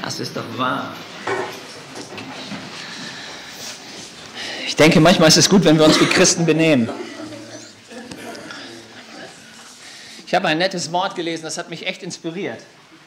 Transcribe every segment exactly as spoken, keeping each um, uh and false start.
Das ist doch wahr. Ich denke, manchmal ist es gut, wenn wir uns wie Christen benehmen. Ich habe ein nettes Wort gelesen, das hat mich echt inspiriert.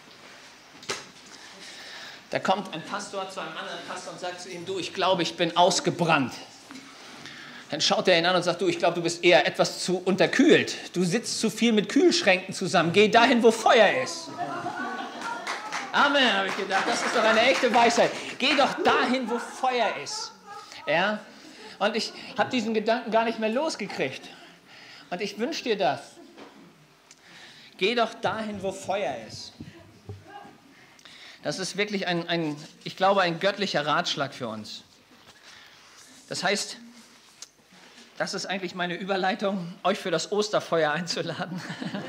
Da kommt ein Pastor zu einem anderen Pastor und sagt zu ihm, du, ich glaube, ich bin ausgebrannt. Dann schaut er ihn an und sagt, du, ich glaube, du bist eher etwas zu unterkühlt. Du sitzt zu viel mit Kühlschränken zusammen. Geh dahin, wo Feuer ist. Amen, habe ich gedacht. Das ist doch eine echte Weisheit. Geh doch dahin, wo Feuer ist. Ja? Und ich habe diesen Gedanken gar nicht mehr losgekriegt. Und ich wünsche dir das. Geh doch dahin, wo Feuer ist. Das ist wirklich ein, ein, ich glaube, ein göttlicher Ratschlag für uns. Das heißt, das ist eigentlich meine Überleitung, euch für das Osterfeuer einzuladen.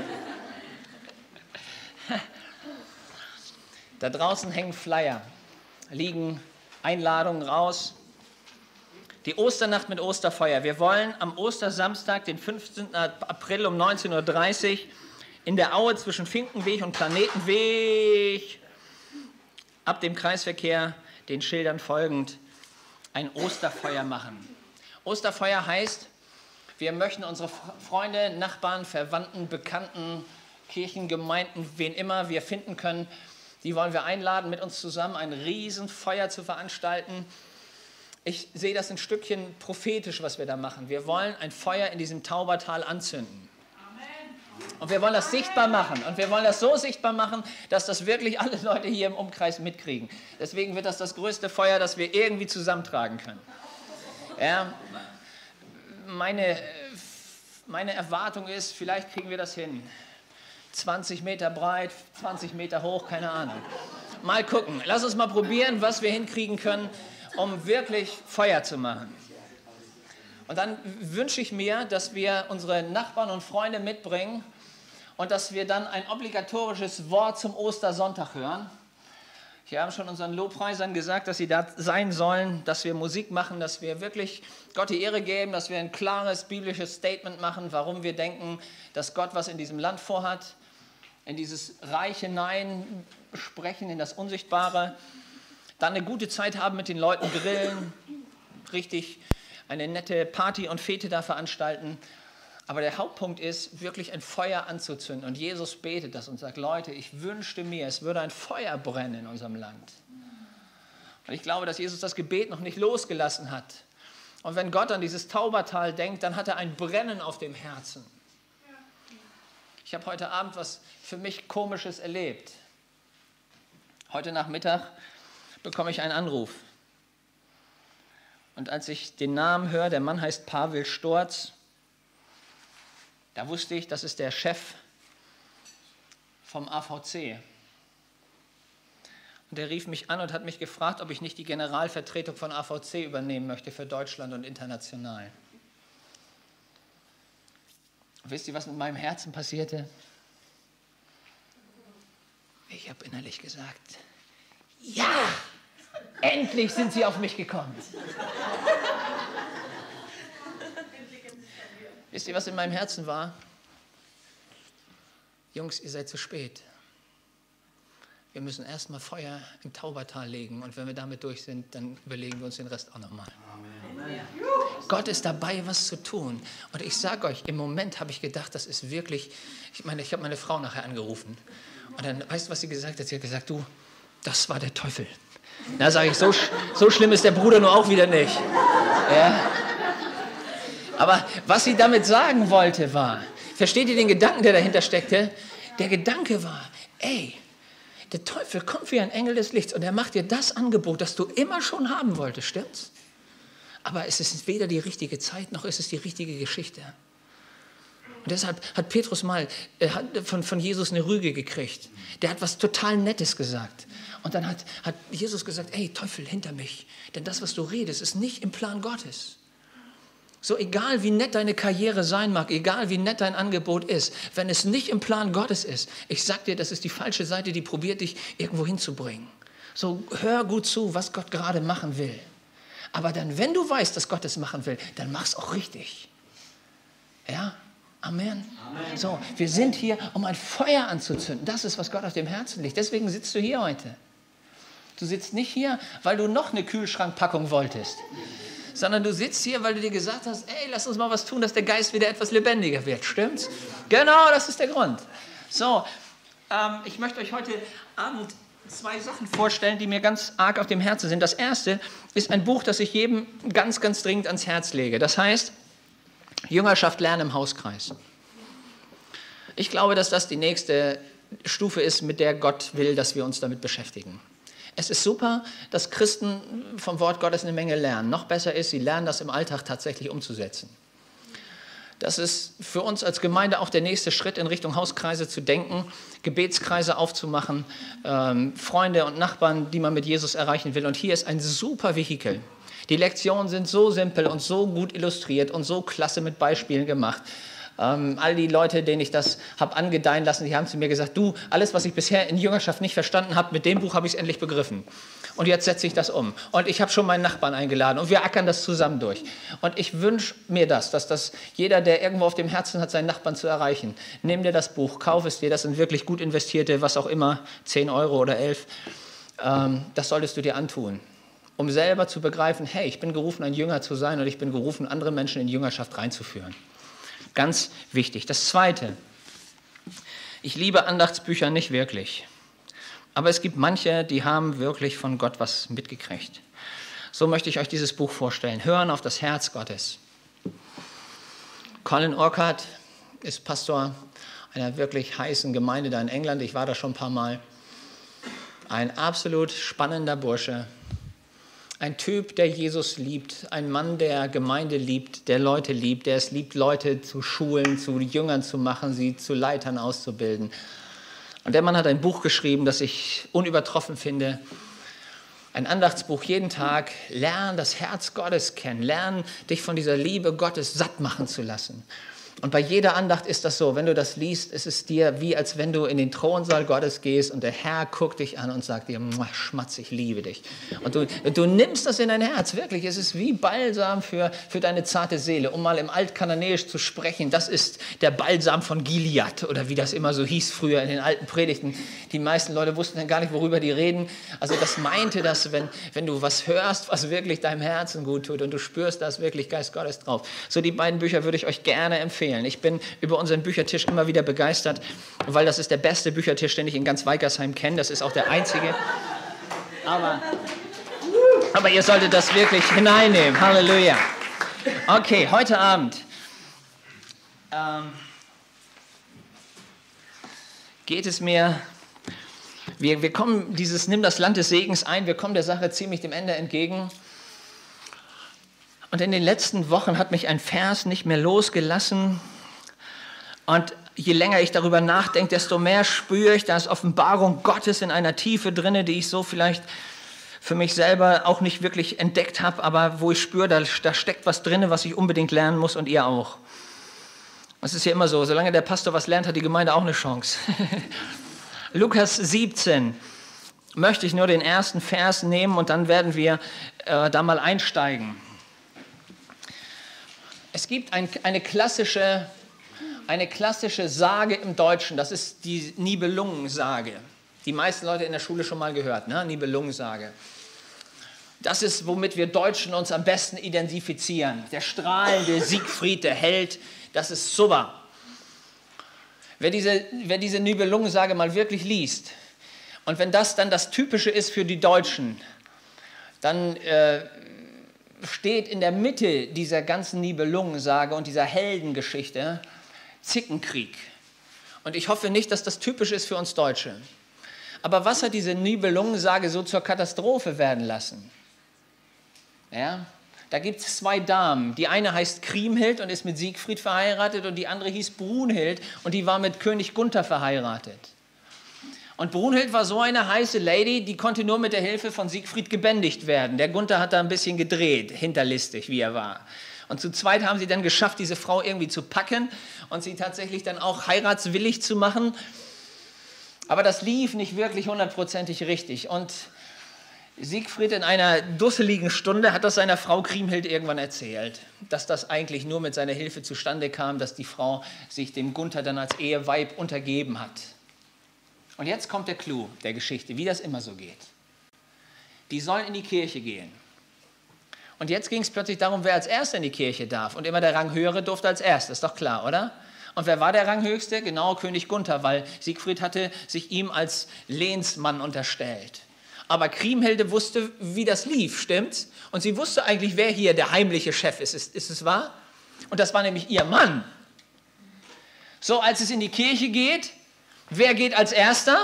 Da draußen hängen Flyer, liegen Einladungen raus. Die Osternacht mit Osterfeuer. Wir wollen am Ostersamstag, den fünfzehnten April um neunzehn Uhr dreißig in der Aue zwischen Finkenweg und Planetenweg ab dem Kreisverkehr den Schildern folgend ein Osterfeuer machen. Osterfeuer heißt, wir möchten unsere Freunde, Nachbarn, Verwandten, Bekannten, Kirchengemeinden, wen immer wir finden können, die wollen wir einladen, mit uns zusammen ein Riesenfeuer zu veranstalten. Ich sehe das ein Stückchen prophetisch, was wir da machen. Wir wollen ein Feuer in diesem Taubertal anzünden. Und wir wollen das sichtbar machen. Und wir wollen das so sichtbar machen, dass das wirklich alle Leute hier im Umkreis mitkriegen. Deswegen wird das das größte Feuer, das wir irgendwie zusammentragen können. Ja, meine, meine Erwartung ist, vielleicht kriegen wir das hin. zwanzig Meter breit, zwanzig Meter hoch, keine Ahnung. Mal gucken. Lass uns mal probieren, was wir hinkriegen können, um wirklich Feuer zu machen. Und dann wünsche ich mir, dass wir unsere Nachbarn und Freunde mitbringen und dass wir dann ein obligatorisches Wort zum Ostersonntag hören. Wir haben schon unseren Lobpreisern gesagt, dass sie da sein sollen, dass wir Musik machen, dass wir wirklich Gott die Ehre geben, dass wir ein klares biblisches Statement machen, warum wir denken, dass Gott was in diesem Land vorhat, in dieses Reich hinein sprechen, in das Unsichtbare. Dann eine gute Zeit haben mit den Leuten, grillen, richtig eine nette Party und Fete da veranstalten. Aber der Hauptpunkt ist, wirklich ein Feuer anzuzünden. Und Jesus betet das und sagt, Leute, ich wünschte mir, es würde ein Feuer brennen in unserem Land. Und ich glaube, dass Jesus das Gebet noch nicht losgelassen hat. Und wenn Gott an dieses Taubertal denkt, dann hat er ein Brennen auf dem Herzen. Ich habe heute Abend was für mich Komisches erlebt. Heute Nachmittag bekomme ich einen Anruf. Und als ich den Namen höre, der Mann heißt Pavel Storz, da wusste ich, das ist der Chef vom A V C. Und der rief mich an und hat mich gefragt, ob ich nicht die Generalvertretung von A V C übernehmen möchte für Deutschland und international. Und wisst ihr, was mit meinem Herzen passierte? Ich habe innerlich gesagt, ja! Endlich sind sie auf mich gekommen. Wisst ihr, was in meinem Herzen war? Jungs, ihr seid zu spät. Wir müssen erstmal Feuer im Taubertal legen und wenn wir damit durch sind, dann überlegen wir uns den Rest auch nochmal. Gott ist dabei, was zu tun. Und ich sage euch, im Moment habe ich gedacht, das ist wirklich, ich meine, ich habe meine Frau nachher angerufen. Und dann, weißt du, was sie gesagt hat? Sie hat gesagt, du, das war der Teufel. Da sage ich, so, so schlimm ist der Bruder nur auch wieder nicht. Ja. Aber was sie damit sagen wollte war, versteht ihr den Gedanken, der dahinter steckte? Der Gedanke war, ey, der Teufel kommt wie ein Engel des Lichts und er macht dir das Angebot, das du immer schon haben wolltest, stimmt's? Aber es ist weder die richtige Zeit, noch ist es die richtige Geschichte. Und deshalb hat Petrus mal äh, hat von, von Jesus eine Rüge gekriegt. Der hat was total Nettes gesagt. Und dann hat, hat Jesus gesagt, ey Teufel, hinter mich. Denn das, was du redest, ist nicht im Plan Gottes. So egal wie nett deine Karriere sein mag, egal wie nett dein Angebot ist, wenn es nicht im Plan Gottes ist, ich sag dir, das ist die falsche Seite, die probiert dich irgendwo hinzubringen. So hör gut zu, was Gott gerade machen will. Aber dann, wenn du weißt, dass Gott es machen will, dann mach's auch richtig. Ja? Amen. Amen. So, wir sind hier, um ein Feuer anzuzünden. Das ist, was Gott auf dem Herzen liegt. Deswegen sitzt du hier heute. Du sitzt nicht hier, weil du noch eine Kühlschrankpackung wolltest, sondern du sitzt hier, weil du dir gesagt hast, ey, lass uns mal was tun, dass der Geist wieder etwas lebendiger wird. Stimmt's? Genau, das ist der Grund. So, ähm, ich möchte euch heute Abend zwei Sachen vorstellen, die mir ganz arg auf dem Herzen sind. Das erste ist ein Buch, das ich jedem ganz, ganz dringend ans Herz lege. Das heißt, Jüngerschaft lernen im Hauskreis. Ich glaube, dass das die nächste Stufe ist, mit der Gott will, dass wir uns damit beschäftigen. Es ist super, dass Christen vom Wort Gottes eine Menge lernen. Noch besser ist, sie lernen das im Alltag tatsächlich umzusetzen. Das ist für uns als Gemeinde auch der nächste Schritt, in Richtung Hauskreise zu denken, Gebetskreise aufzumachen, ähm, Freunde und Nachbarn, die man mit Jesus erreichen will. Und hier ist ein super Vehikel. Die Lektionen sind so simpel und so gut illustriert und so klasse mit Beispielen gemacht. Ähm, all die Leute, denen ich das habe angedeihen lassen, die haben zu mir gesagt, du, alles, was ich bisher in Jüngerschaft nicht verstanden habe, mit dem Buch habe ich es endlich begriffen. Und jetzt setze ich das um. Und ich habe schon meinen Nachbarn eingeladen und wir ackern das zusammen durch. Und ich wünsche mir das, dass das jeder, der irgendwo auf dem Herzen hat, seinen Nachbarn zu erreichen, nimm dir das Buch, kauf es dir, das sind wirklich gut investierte, was auch immer, zehn Euro oder elf, ähm, das solltest du dir antun, um selber zu begreifen, hey, ich bin gerufen, ein Jünger zu sein und ich bin gerufen, andere Menschen in Jüngerschaft reinzuführen. Ganz wichtig. Das Zweite, ich liebe Andachtsbücher nicht wirklich. Aber es gibt manche, die haben wirklich von Gott was mitgekriegt. So möchte ich euch dieses Buch vorstellen. Hören auf das Herz Gottes. Colin Urquhart ist Pastor einer wirklich heißen Gemeinde da in England. Ich war da schon ein paar Mal. Ein absolut spannender Bursche. Ein Typ, der Jesus liebt. Ein Mann, der Gemeinde liebt, der Leute liebt, der es liebt, Leute zu schulen, zu Jüngern zu machen, sie zu Leitern auszubilden. Und der Mann hat ein Buch geschrieben, das ich unübertroffen finde. Ein Andachtsbuch jeden Tag. Lern das Herz Gottes kennen. Lern, dich von dieser Liebe Gottes satt machen zu lassen. Und bei jeder Andacht ist das so, wenn du das liest, ist es dir wie, als wenn du in den Thronsaal Gottes gehst und der Herr guckt dich an und sagt dir, Schmatz, ich liebe dich. Und du, du nimmst das in dein Herz, wirklich. Es ist wie Balsam für, für deine zarte Seele. Um mal im Altkananäisch zu sprechen, das ist der Balsam von Gilead oder wie das immer so hieß früher in den alten Predigten. Die meisten Leute wussten dann gar nicht, worüber die reden. Also das meinte das, wenn, wenn du was hörst, was wirklich deinem Herzen gut tut und du spürst, da ist wirklich Geist Gottes drauf. So die beiden Bücher würde ich euch gerne empfehlen. Ich bin über unseren Büchertisch immer wieder begeistert, weil das ist der beste Büchertisch, den ich in ganz Weikersheim kenne. Das ist auch der einzige. Aber, aber ihr solltet das wirklich hineinnehmen. Halleluja. Okay, heute Abend ähm, geht es mir, wir, wir kommen dieses Nimm das Land des Segens ein, wir kommen der Sache ziemlich dem Ende entgegen. Und in den letzten Wochen hat mich ein Vers nicht mehr losgelassen. Und je länger ich darüber nachdenke, desto mehr spüre ich, da ist Offenbarung Gottes in einer Tiefe drin, die ich so vielleicht für mich selber auch nicht wirklich entdeckt habe, aber wo ich spüre, da, da steckt was drin, was ich unbedingt lernen muss und ihr auch. Es ist ja immer so, solange der Pastor was lernt, hat die Gemeinde auch eine Chance. Lukas siebzehn möchte ich nur den ersten Vers nehmen und dann werden wir äh, da mal einsteigen. Es gibt ein, eine, klassische, eine klassische Sage im Deutschen, das ist die Nibelungensage. Die meisten Leute in der Schule schon mal gehört, ne? Nibelungensage. Das ist, womit wir Deutschen uns am besten identifizieren. Der strahlende Siegfried, der Held, das ist super. Wer diese, wer diese Nibelungensage mal wirklich liest und wenn das dann das Typische ist für die Deutschen, dann äh, steht in der Mitte dieser ganzen Nibelungensage und dieser Heldengeschichte Zickenkrieg. Und ich hoffe nicht, dass das typisch ist für uns Deutsche. Aber was hat diese Nibelungensage so zur Katastrophe werden lassen? Ja, da gibt es zwei Damen. Die eine heißt Kriemhild und ist mit Siegfried verheiratet und die andere hieß Brunhild und die war mit König Gunther verheiratet. Und Brunhild war so eine heiße Lady, die konnte nur mit der Hilfe von Siegfried gebändigt werden. Der Gunther hat da ein bisschen gedreht, hinterlistig wie er war. Und zu zweit haben sie dann geschafft, diese Frau irgendwie zu packen und sie tatsächlich dann auch heiratswillig zu machen. Aber das lief nicht wirklich hundertprozentig richtig. Und Siegfried in einer dusseligen Stunde hat das seiner Frau Kriemhild irgendwann erzählt, dass das eigentlich nur mit seiner Hilfe zustande kam, dass die Frau sich dem Gunther dann als Eheweib untergeben hat. Und jetzt kommt der Clou der Geschichte, wie das immer so geht. die sollen in die Kirche gehen. Und jetzt ging es plötzlich darum, wer als Erster in die Kirche darf. Und immer der Ranghöhere durfte als Erster, ist doch klar, oder? Und wer war der Ranghöchste? Genau, König Gunther, weil Siegfried hatte sich ihm als Lehnsmann unterstellt. Aber Kriemhilde wusste, wie das lief, stimmt's? Und sie wusste eigentlich, wer hier der heimliche Chef ist. Ist, ist es wahr? Und das war nämlich ihr Mann. So, als es in die Kirche geht, wer geht als Erster?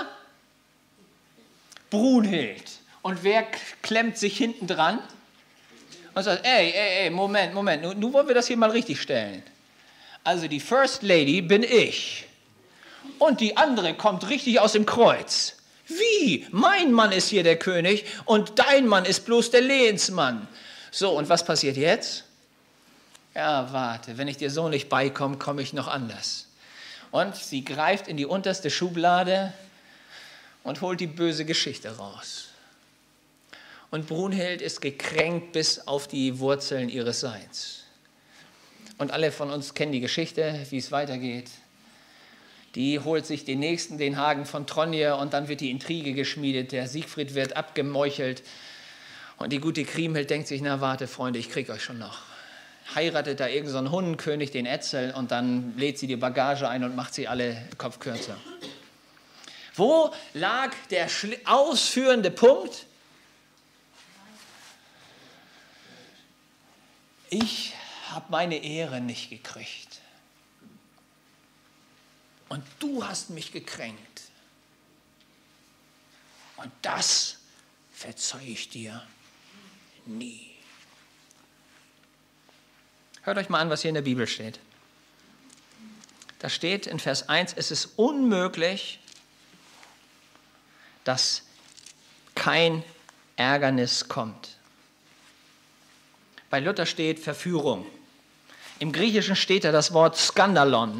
Brunhild. Und wer klemmt sich hinten dran? Und sagt, ey, ey, ey, Moment, Moment, nun, nun wollen wir das hier mal richtig stellen. Also die First Lady bin ich. Und die andere kommt richtig aus dem Kreuz. Wie? Mein Mann ist hier der König und dein Mann ist bloß der Lehnsmann. So, und was passiert jetzt? Ja, warte, wenn ich dir so nicht beikomme, komme ich noch anders. Und sie greift in die unterste Schublade und holt die böse Geschichte raus. Und Brunhild ist gekränkt bis auf die Wurzeln ihres Seins. Und alle von uns kennen die Geschichte, wie es weitergeht. Die holt sich den nächsten, den Hagen von Tronje, und dann wird die Intrige geschmiedet. Der Siegfried wird abgemeuchelt. Und die gute Kriemhild denkt sich, na warte, Freunde, ich krieg euch schon noch. Heiratet da irgend so einen Hundenkönig, den Etzel, und dann lädt sie die Bagage ein und macht sie alle Kopf kürzer. Wo lag der ausführende Punkt? Ich habe meine Ehre nicht gekriegt. Und du hast mich gekränkt. Und das verzeihe ich dir nie. Hört euch mal an, was hier in der Bibel steht. Da steht in Vers eins, es ist unmöglich, dass kein Ärgernis kommt. Bei Luther steht Verführung. Im Griechischen steht da das Wort Skandalon.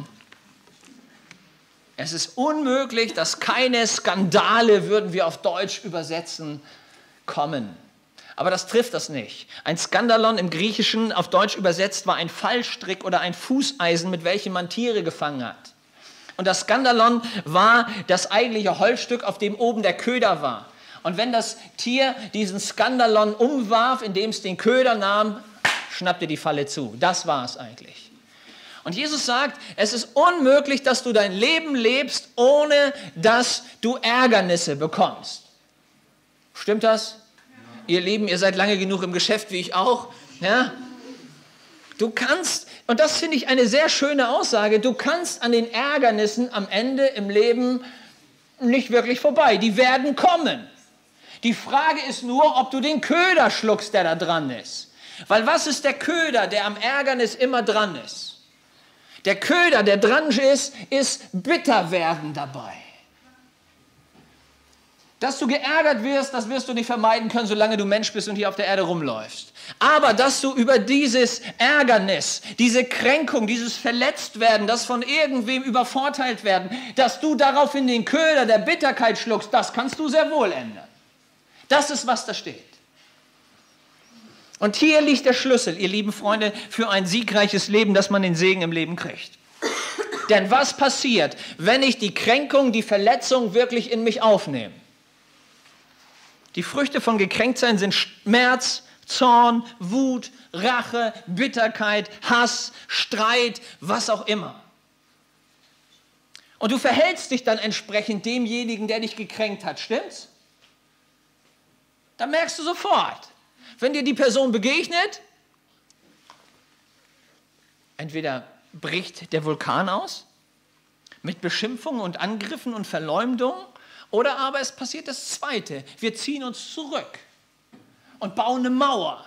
Es ist unmöglich, dass keine Skandale, würden wir auf Deutsch übersetzen, kommen. Aber das trifft das nicht. Ein Skandalon im Griechischen, auf Deutsch übersetzt, war ein Fallstrick oder ein Fußeisen, mit welchem man Tiere gefangen hat. Und das Skandalon war das eigentliche Holzstück, auf dem oben der Köder war. Und wenn das Tier diesen Skandalon umwarf, indem es den Köder nahm, schnappte die Falle zu. Das war es eigentlich. Und Jesus sagt, es ist unmöglich, dass du dein Leben lebst, ohne dass du Ärgernisse bekommst. Stimmt das? Ja. Ihr Lieben, ihr seid lange genug im Geschäft, wie ich auch. Ja? Du kannst, und das finde ich eine sehr schöne Aussage, du kannst an den Ärgernissen am Ende im Leben nicht wirklich vorbei. Die werden kommen. Die Frage ist nur, ob du den Köder schluckst, der da dran ist. Weil was ist der Köder, der am Ärgernis immer dran ist? Der Köder, der dran ist, ist bitter werden dabei. Dass du geärgert wirst, das wirst du nicht vermeiden können, solange du Mensch bist und hier auf der Erde rumläufst. Aber dass du über dieses Ärgernis, diese Kränkung, dieses Verletztwerden, das von irgendwem übervorteilt werden, dass du daraufhin den Köder der Bitterkeit schluckst, das kannst du sehr wohl ändern. Das ist, was da steht. Und hier liegt der Schlüssel, ihr lieben Freunde, für ein siegreiches Leben, dass man den Segen im Leben kriegt. Denn was passiert, wenn ich die Kränkung, die Verletzung wirklich in mich aufnehme? Die Früchte von Gekränktsein sind Schmerz, Zorn, Wut, Rache, Bitterkeit, Hass, Streit, was auch immer. Und du verhältst dich dann entsprechend demjenigen, der dich gekränkt hat, stimmt's? Da merkst du sofort, wenn dir die Person begegnet, entweder bricht der Vulkan aus mit Beschimpfungen und Angriffen und Verleumdungen, oder aber es passiert das Zweite. Wir ziehen uns zurück und bauen eine Mauer.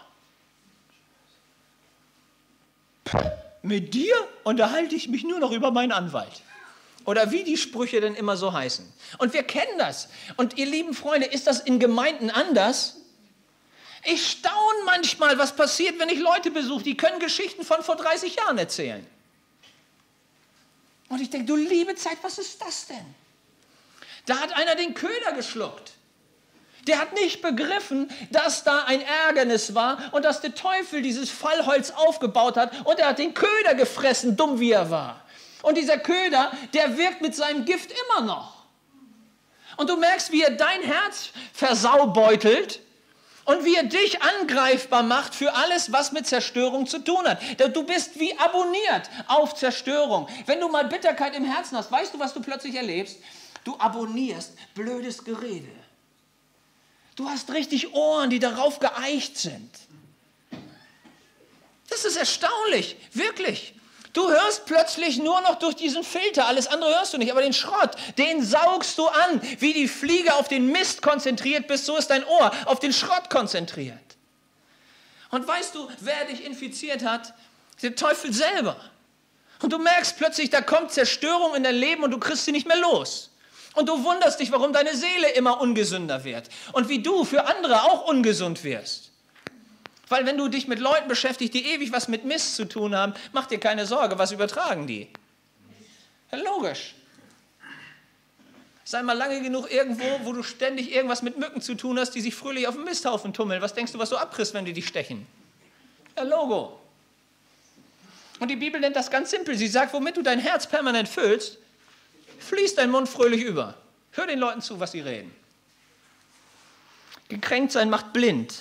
Mit dir unterhalte ich mich nur noch über meinen Anwalt. Oder wie die Sprüche denn immer so heißen. Und wir kennen das. Und ihr lieben Freunde, ist das in Gemeinden anders? Ich staune manchmal, was passiert, wenn ich Leute besuche, die können Geschichten von vor dreißig Jahren erzählen. Und ich denke, du liebe Zeit, was ist das denn? Da hat einer den Köder geschluckt. Der hat nicht begriffen, dass da ein Ärgernis war und dass der Teufel dieses Fallholz aufgebaut hat und er hat den Köder gefressen, dumm wie er war. Und dieser Köder, der wirkt mit seinem Gift immer noch. Und du merkst, wie er dein Herz versaubeutelt Und wie er dich angreifbar macht für alles, was mit Zerstörung zu tun hat. Du bist wie abonniert auf Zerstörung. Wenn du mal Bitterkeit im Herzen hast, weißt du, was du plötzlich erlebst? Du abonnierst blödes Gerede. Du hast richtig Ohren, die darauf geeicht sind. Das ist erstaunlich, wirklich. Du hörst plötzlich nur noch durch diesen Filter, alles andere hörst du nicht, aber den Schrott, den saugst du an. Wie die Fliege auf den Mist konzentriert bist, so ist dein Ohr auf den Schrott konzentriert. Und weißt du, wer dich infiziert hat? Der Teufel selber. Und du merkst plötzlich, da kommt Zerstörung in dein Leben und du kriegst sie nicht mehr los. Und du wunderst dich, warum deine Seele immer ungesünder wird. Und wie du für andere auch ungesund wirst. Weil wenn du dich mit Leuten beschäftigst, die ewig was mit Mist zu tun haben, mach dir keine Sorge, was übertragen die? Ja, logisch. Sei mal lange genug irgendwo, wo du ständig irgendwas mit Mücken zu tun hast, die sich fröhlich auf dem Misthaufen tummeln. Was denkst du, was du abkriegst, wenn die dich stechen? Ja, Logo. Und die Bibel nennt das ganz simpel. Sie sagt, womit du dein Herz permanent füllst, fließt dein Mund fröhlich über. Hör den Leuten zu, was sie reden. Gekränkt sein macht blind.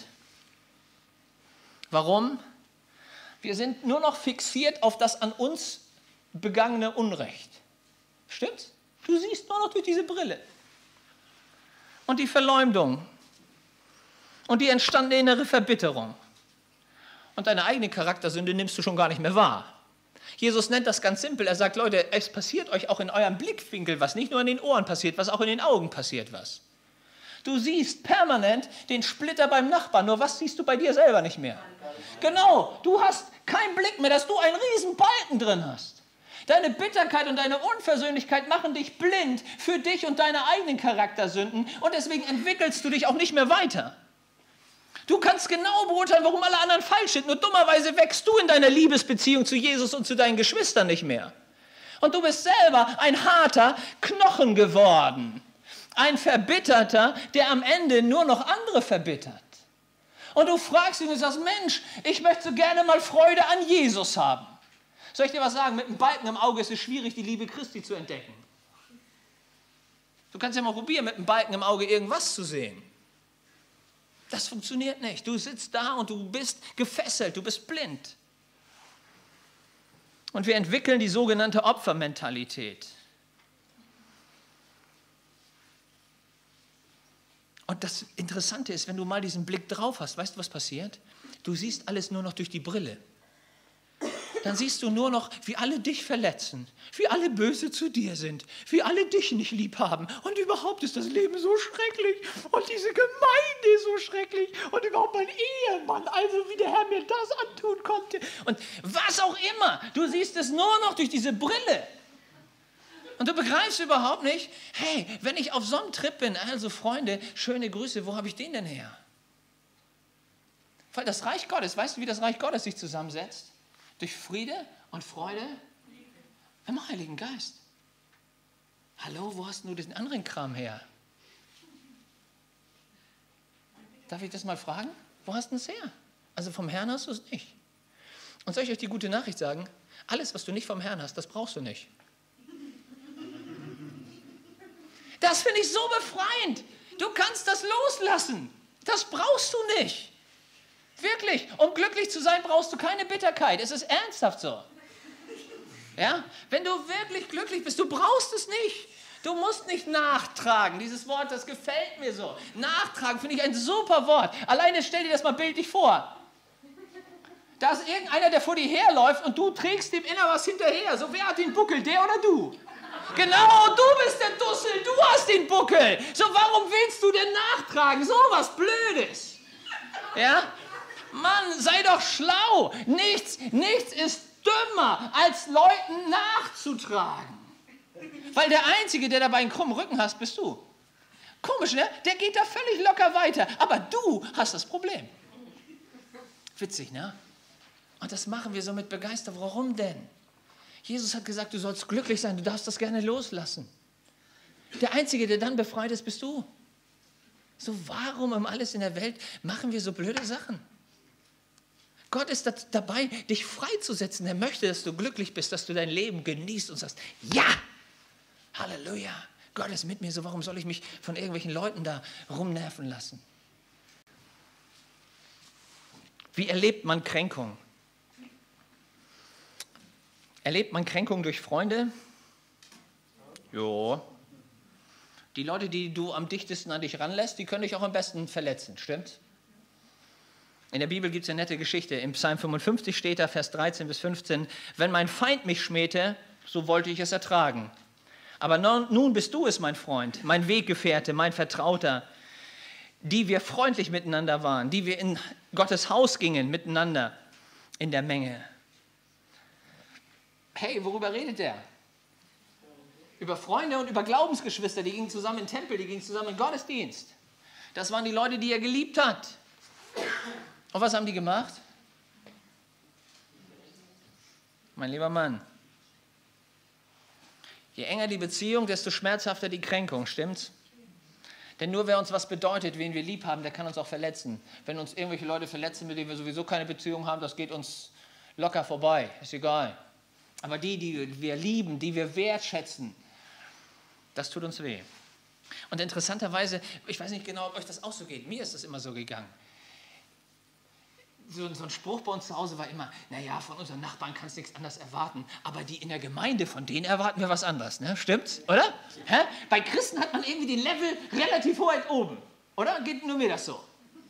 Warum? Wir sind nur noch fixiert auf das an uns begangene Unrecht. Stimmt's? Du siehst nur noch durch diese Brille. Und die Verleumdung. Und die entstandene innere Verbitterung. Und deine eigene Charaktersünde nimmst du schon gar nicht mehr wahr. Jesus nennt das ganz simpel. Er sagt, Leute, es passiert euch auch in eurem Blickwinkel was. Nicht nur in den Ohren passiert was, auch in den Augen passiert was. Du siehst permanent den Splitter beim Nachbarn, nur was siehst du bei dir selber nicht mehr? Genau, du hast keinen Blick mehr, dass du einen riesen Balken drin hast. Deine Bitterkeit und deine Unversöhnlichkeit machen dich blind für dich und deine eigenen Charaktersünden und deswegen entwickelst du dich auch nicht mehr weiter. Du kannst genau beurteilen, warum alle anderen falsch sind, nur dummerweise wächst du in deiner Liebesbeziehung zu Jesus und zu deinen Geschwistern nicht mehr. Und du bist selber ein harter Knochen geworden. Ein Verbitterter, der am Ende nur noch andere verbittert. Und du fragst ihn und sagst, Mensch, ich möchte so gerne mal Freude an Jesus haben. Soll ich dir was sagen? Mit einem Balken im Auge ist es schwierig, die Liebe Christi zu entdecken. Du kannst ja mal probieren, mit einem Balken im Auge irgendwas zu sehen. Das funktioniert nicht. Du sitzt da und du bist gefesselt, du bist blind. Und wir entwickeln die sogenannte Opfermentalität. Und das Interessante ist, wenn du mal diesen Blick drauf hast, weißt du, was passiert? Du siehst alles nur noch durch die Brille. Dann siehst du nur noch, wie alle dich verletzen, wie alle böse zu dir sind, wie alle dich nicht lieb haben. Und überhaupt ist das Leben so schrecklich und diese Gemeinde ist so schrecklich und überhaupt mein Ehemann, also wie der Herr mir das antun konnte. Und was auch immer, du siehst es nur noch durch diese Brille. Und du begreifst überhaupt nicht, hey, wenn ich auf so einem Trip bin, also Freunde, schöne Grüße, wo habe ich den denn her? Weil das Reich Gottes, weißt du, wie das Reich Gottes sich zusammensetzt? Durch Friede und Freude im Heiligen Geist. Hallo, wo hast du diesen anderen Kram her? Darf ich das mal fragen? Wo hast du es her? Also vom Herrn hast du es nicht. Und soll ich euch die gute Nachricht sagen? Alles, was du nicht vom Herrn hast, das brauchst du nicht. Das finde ich so befreiend. Du kannst das loslassen. Das brauchst du nicht. Wirklich. Um glücklich zu sein, brauchst du keine Bitterkeit. Es ist ernsthaft so. Ja? Wenn du wirklich glücklich bist, du brauchst es nicht. Du musst nicht nachtragen. Dieses Wort, das gefällt mir so. Nachtragen finde ich ein super Wort. Alleine stell dir das mal bildlich vor. Da ist irgendeiner, der vor dir herläuft und du trägst dem inner was hinterher. So, wer hat den Buckel, der oder du? Genau, du bist der Dussel, du hast den Buckel. So, warum willst du denn nachtragen? So was Blödes. Ja? Mann, sei doch schlau. Nichts, nichts ist dümmer, als Leuten nachzutragen. Weil der Einzige, der dabei einen krummen Rücken hast, bist du. Komisch, ne? Der geht da völlig locker weiter. Aber du hast das Problem. Witzig, ne? Und das machen wir so mit Begeisterung. Warum denn? Jesus hat gesagt, du sollst glücklich sein, du darfst das gerne loslassen. Der Einzige, der dann befreit ist, bist du. So, warum um alles in der Welt machen wir so blöde Sachen? Gott ist dabei, dich freizusetzen. Er möchte, dass du glücklich bist, dass du dein Leben genießt und sagst, ja, Halleluja, Gott ist mit mir, so warum soll ich mich von irgendwelchen Leuten da rumnerven lassen? Wie erlebt man Kränkung? Erlebt man Kränkung durch Freunde? Jo. Die Leute, die du am dichtesten an dich ranlässt, die können dich auch am besten verletzen, stimmt's? In der Bibel gibt es eine nette Geschichte. Im Psalm fünfundfünfzig steht da, Vers dreizehn bis fünfzehn, wenn mein Feind mich schmähte, so wollte ich es ertragen. Aber nun bist du es, mein Freund, mein Weggefährte, mein Vertrauter, die wir freundlich miteinander waren, die wir in Gottes Haus gingen miteinander in der Menge. Hey, worüber redet der? Über Freunde und über Glaubensgeschwister, die gingen zusammen in den Tempel, die gingen zusammen in den Gottesdienst. Das waren die Leute, die er geliebt hat. Und was haben die gemacht? Mein lieber Mann, je enger die Beziehung, desto schmerzhafter die Kränkung, stimmt's? Denn nur wer uns was bedeutet, wen wir lieb haben, der kann uns auch verletzen. Wenn uns irgendwelche Leute verletzen, mit denen wir sowieso keine Beziehung haben, das geht uns locker vorbei, ist egal. Aber die, die wir lieben, die wir wertschätzen, das tut uns weh. Und interessanterweise, ich weiß nicht genau, ob euch das auch so geht, mir ist das immer so gegangen. So, so ein Spruch bei uns zu Hause war immer, naja, von unseren Nachbarn kannst du nichts anderes erwarten, aber die in der Gemeinde, von denen erwarten wir was anderes, ne? Stimmt's, oder? Hä? Bei Christen hat man irgendwie den Level relativ weit oben, oder? Geht nur mir das so?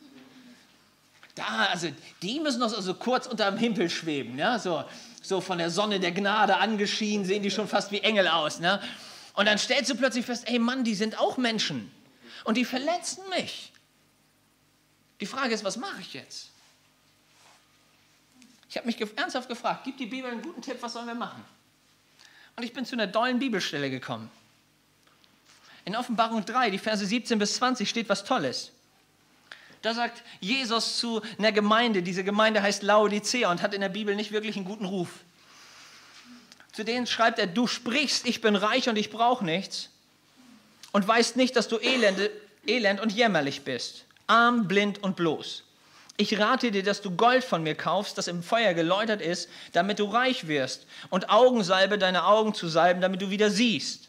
Da, also, die müssen noch so also kurz unter dem Himmel schweben, ja? So, so von der Sonne der Gnade angeschienen, sehen die schon fast wie Engel aus, ne? Und dann stellst du plötzlich fest, ey Mann, die sind auch Menschen und die verletzen mich. Die Frage ist, was mache ich jetzt? Ich habe mich ernsthaft gefragt, gibt die Bibel einen guten Tipp, was sollen wir machen? Und ich bin zu einer dollen Bibelstelle gekommen. In Offenbarung drei, die Verse siebzehn bis zwanzig, steht was Tolles. Da sagt Jesus zu einer Gemeinde, diese Gemeinde heißt Laodicea und hat in der Bibel nicht wirklich einen guten Ruf. Zu denen schreibt er, du sprichst, ich bin reich und ich brauche nichts und weißt nicht, dass du elend, elend und jämmerlich bist, arm, blind und bloß. Ich rate dir, dass du Gold von mir kaufst, das im Feuer geläutert ist, damit du reich wirst und Augensalbe deine Augen zu salben, damit du wieder siehst.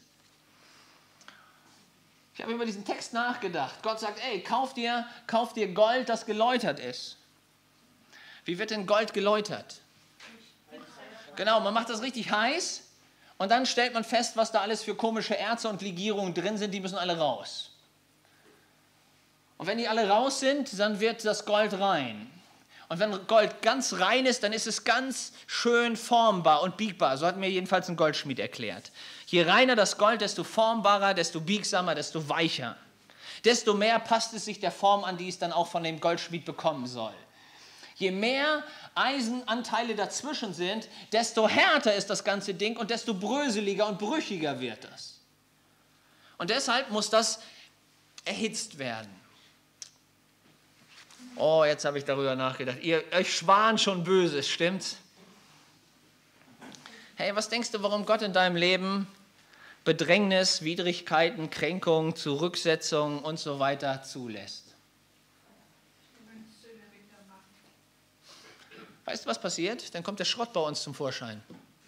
Ich habe über diesen Text nachgedacht. Gott sagt, ey, kauf dir, kauf dir Gold, das geläutert ist. Wie wird denn Gold geläutert? Genau, man macht das richtig heiß und dann stellt man fest, was da alles für komische Erze und Legierungen drin sind, die müssen alle raus. Und wenn die alle raus sind, dann wird das Gold rein. Und wenn Gold ganz rein ist, dann ist es ganz schön formbar und biegbar. So hat mir jedenfalls ein Goldschmied erklärt. Je reiner das Gold, desto formbarer, desto biegsamer, desto weicher. Desto mehr passt es sich der Form an, die es dann auch von dem Goldschmied bekommen soll. Je mehr Eisenanteile dazwischen sind, desto härter ist das ganze Ding und desto bröseliger und brüchiger wird das. Und deshalb muss das erhitzt werden. Oh, jetzt habe ich darüber nachgedacht. Ihr, euch schwan schon Böses, stimmt's? Hey, was denkst du, warum Gott in deinem Leben Bedrängnis, Widrigkeiten, Kränkungen, Zurücksetzungen und so weiter zulässt? Weißt du, was passiert? Dann kommt der Schrott bei uns zum Vorschein.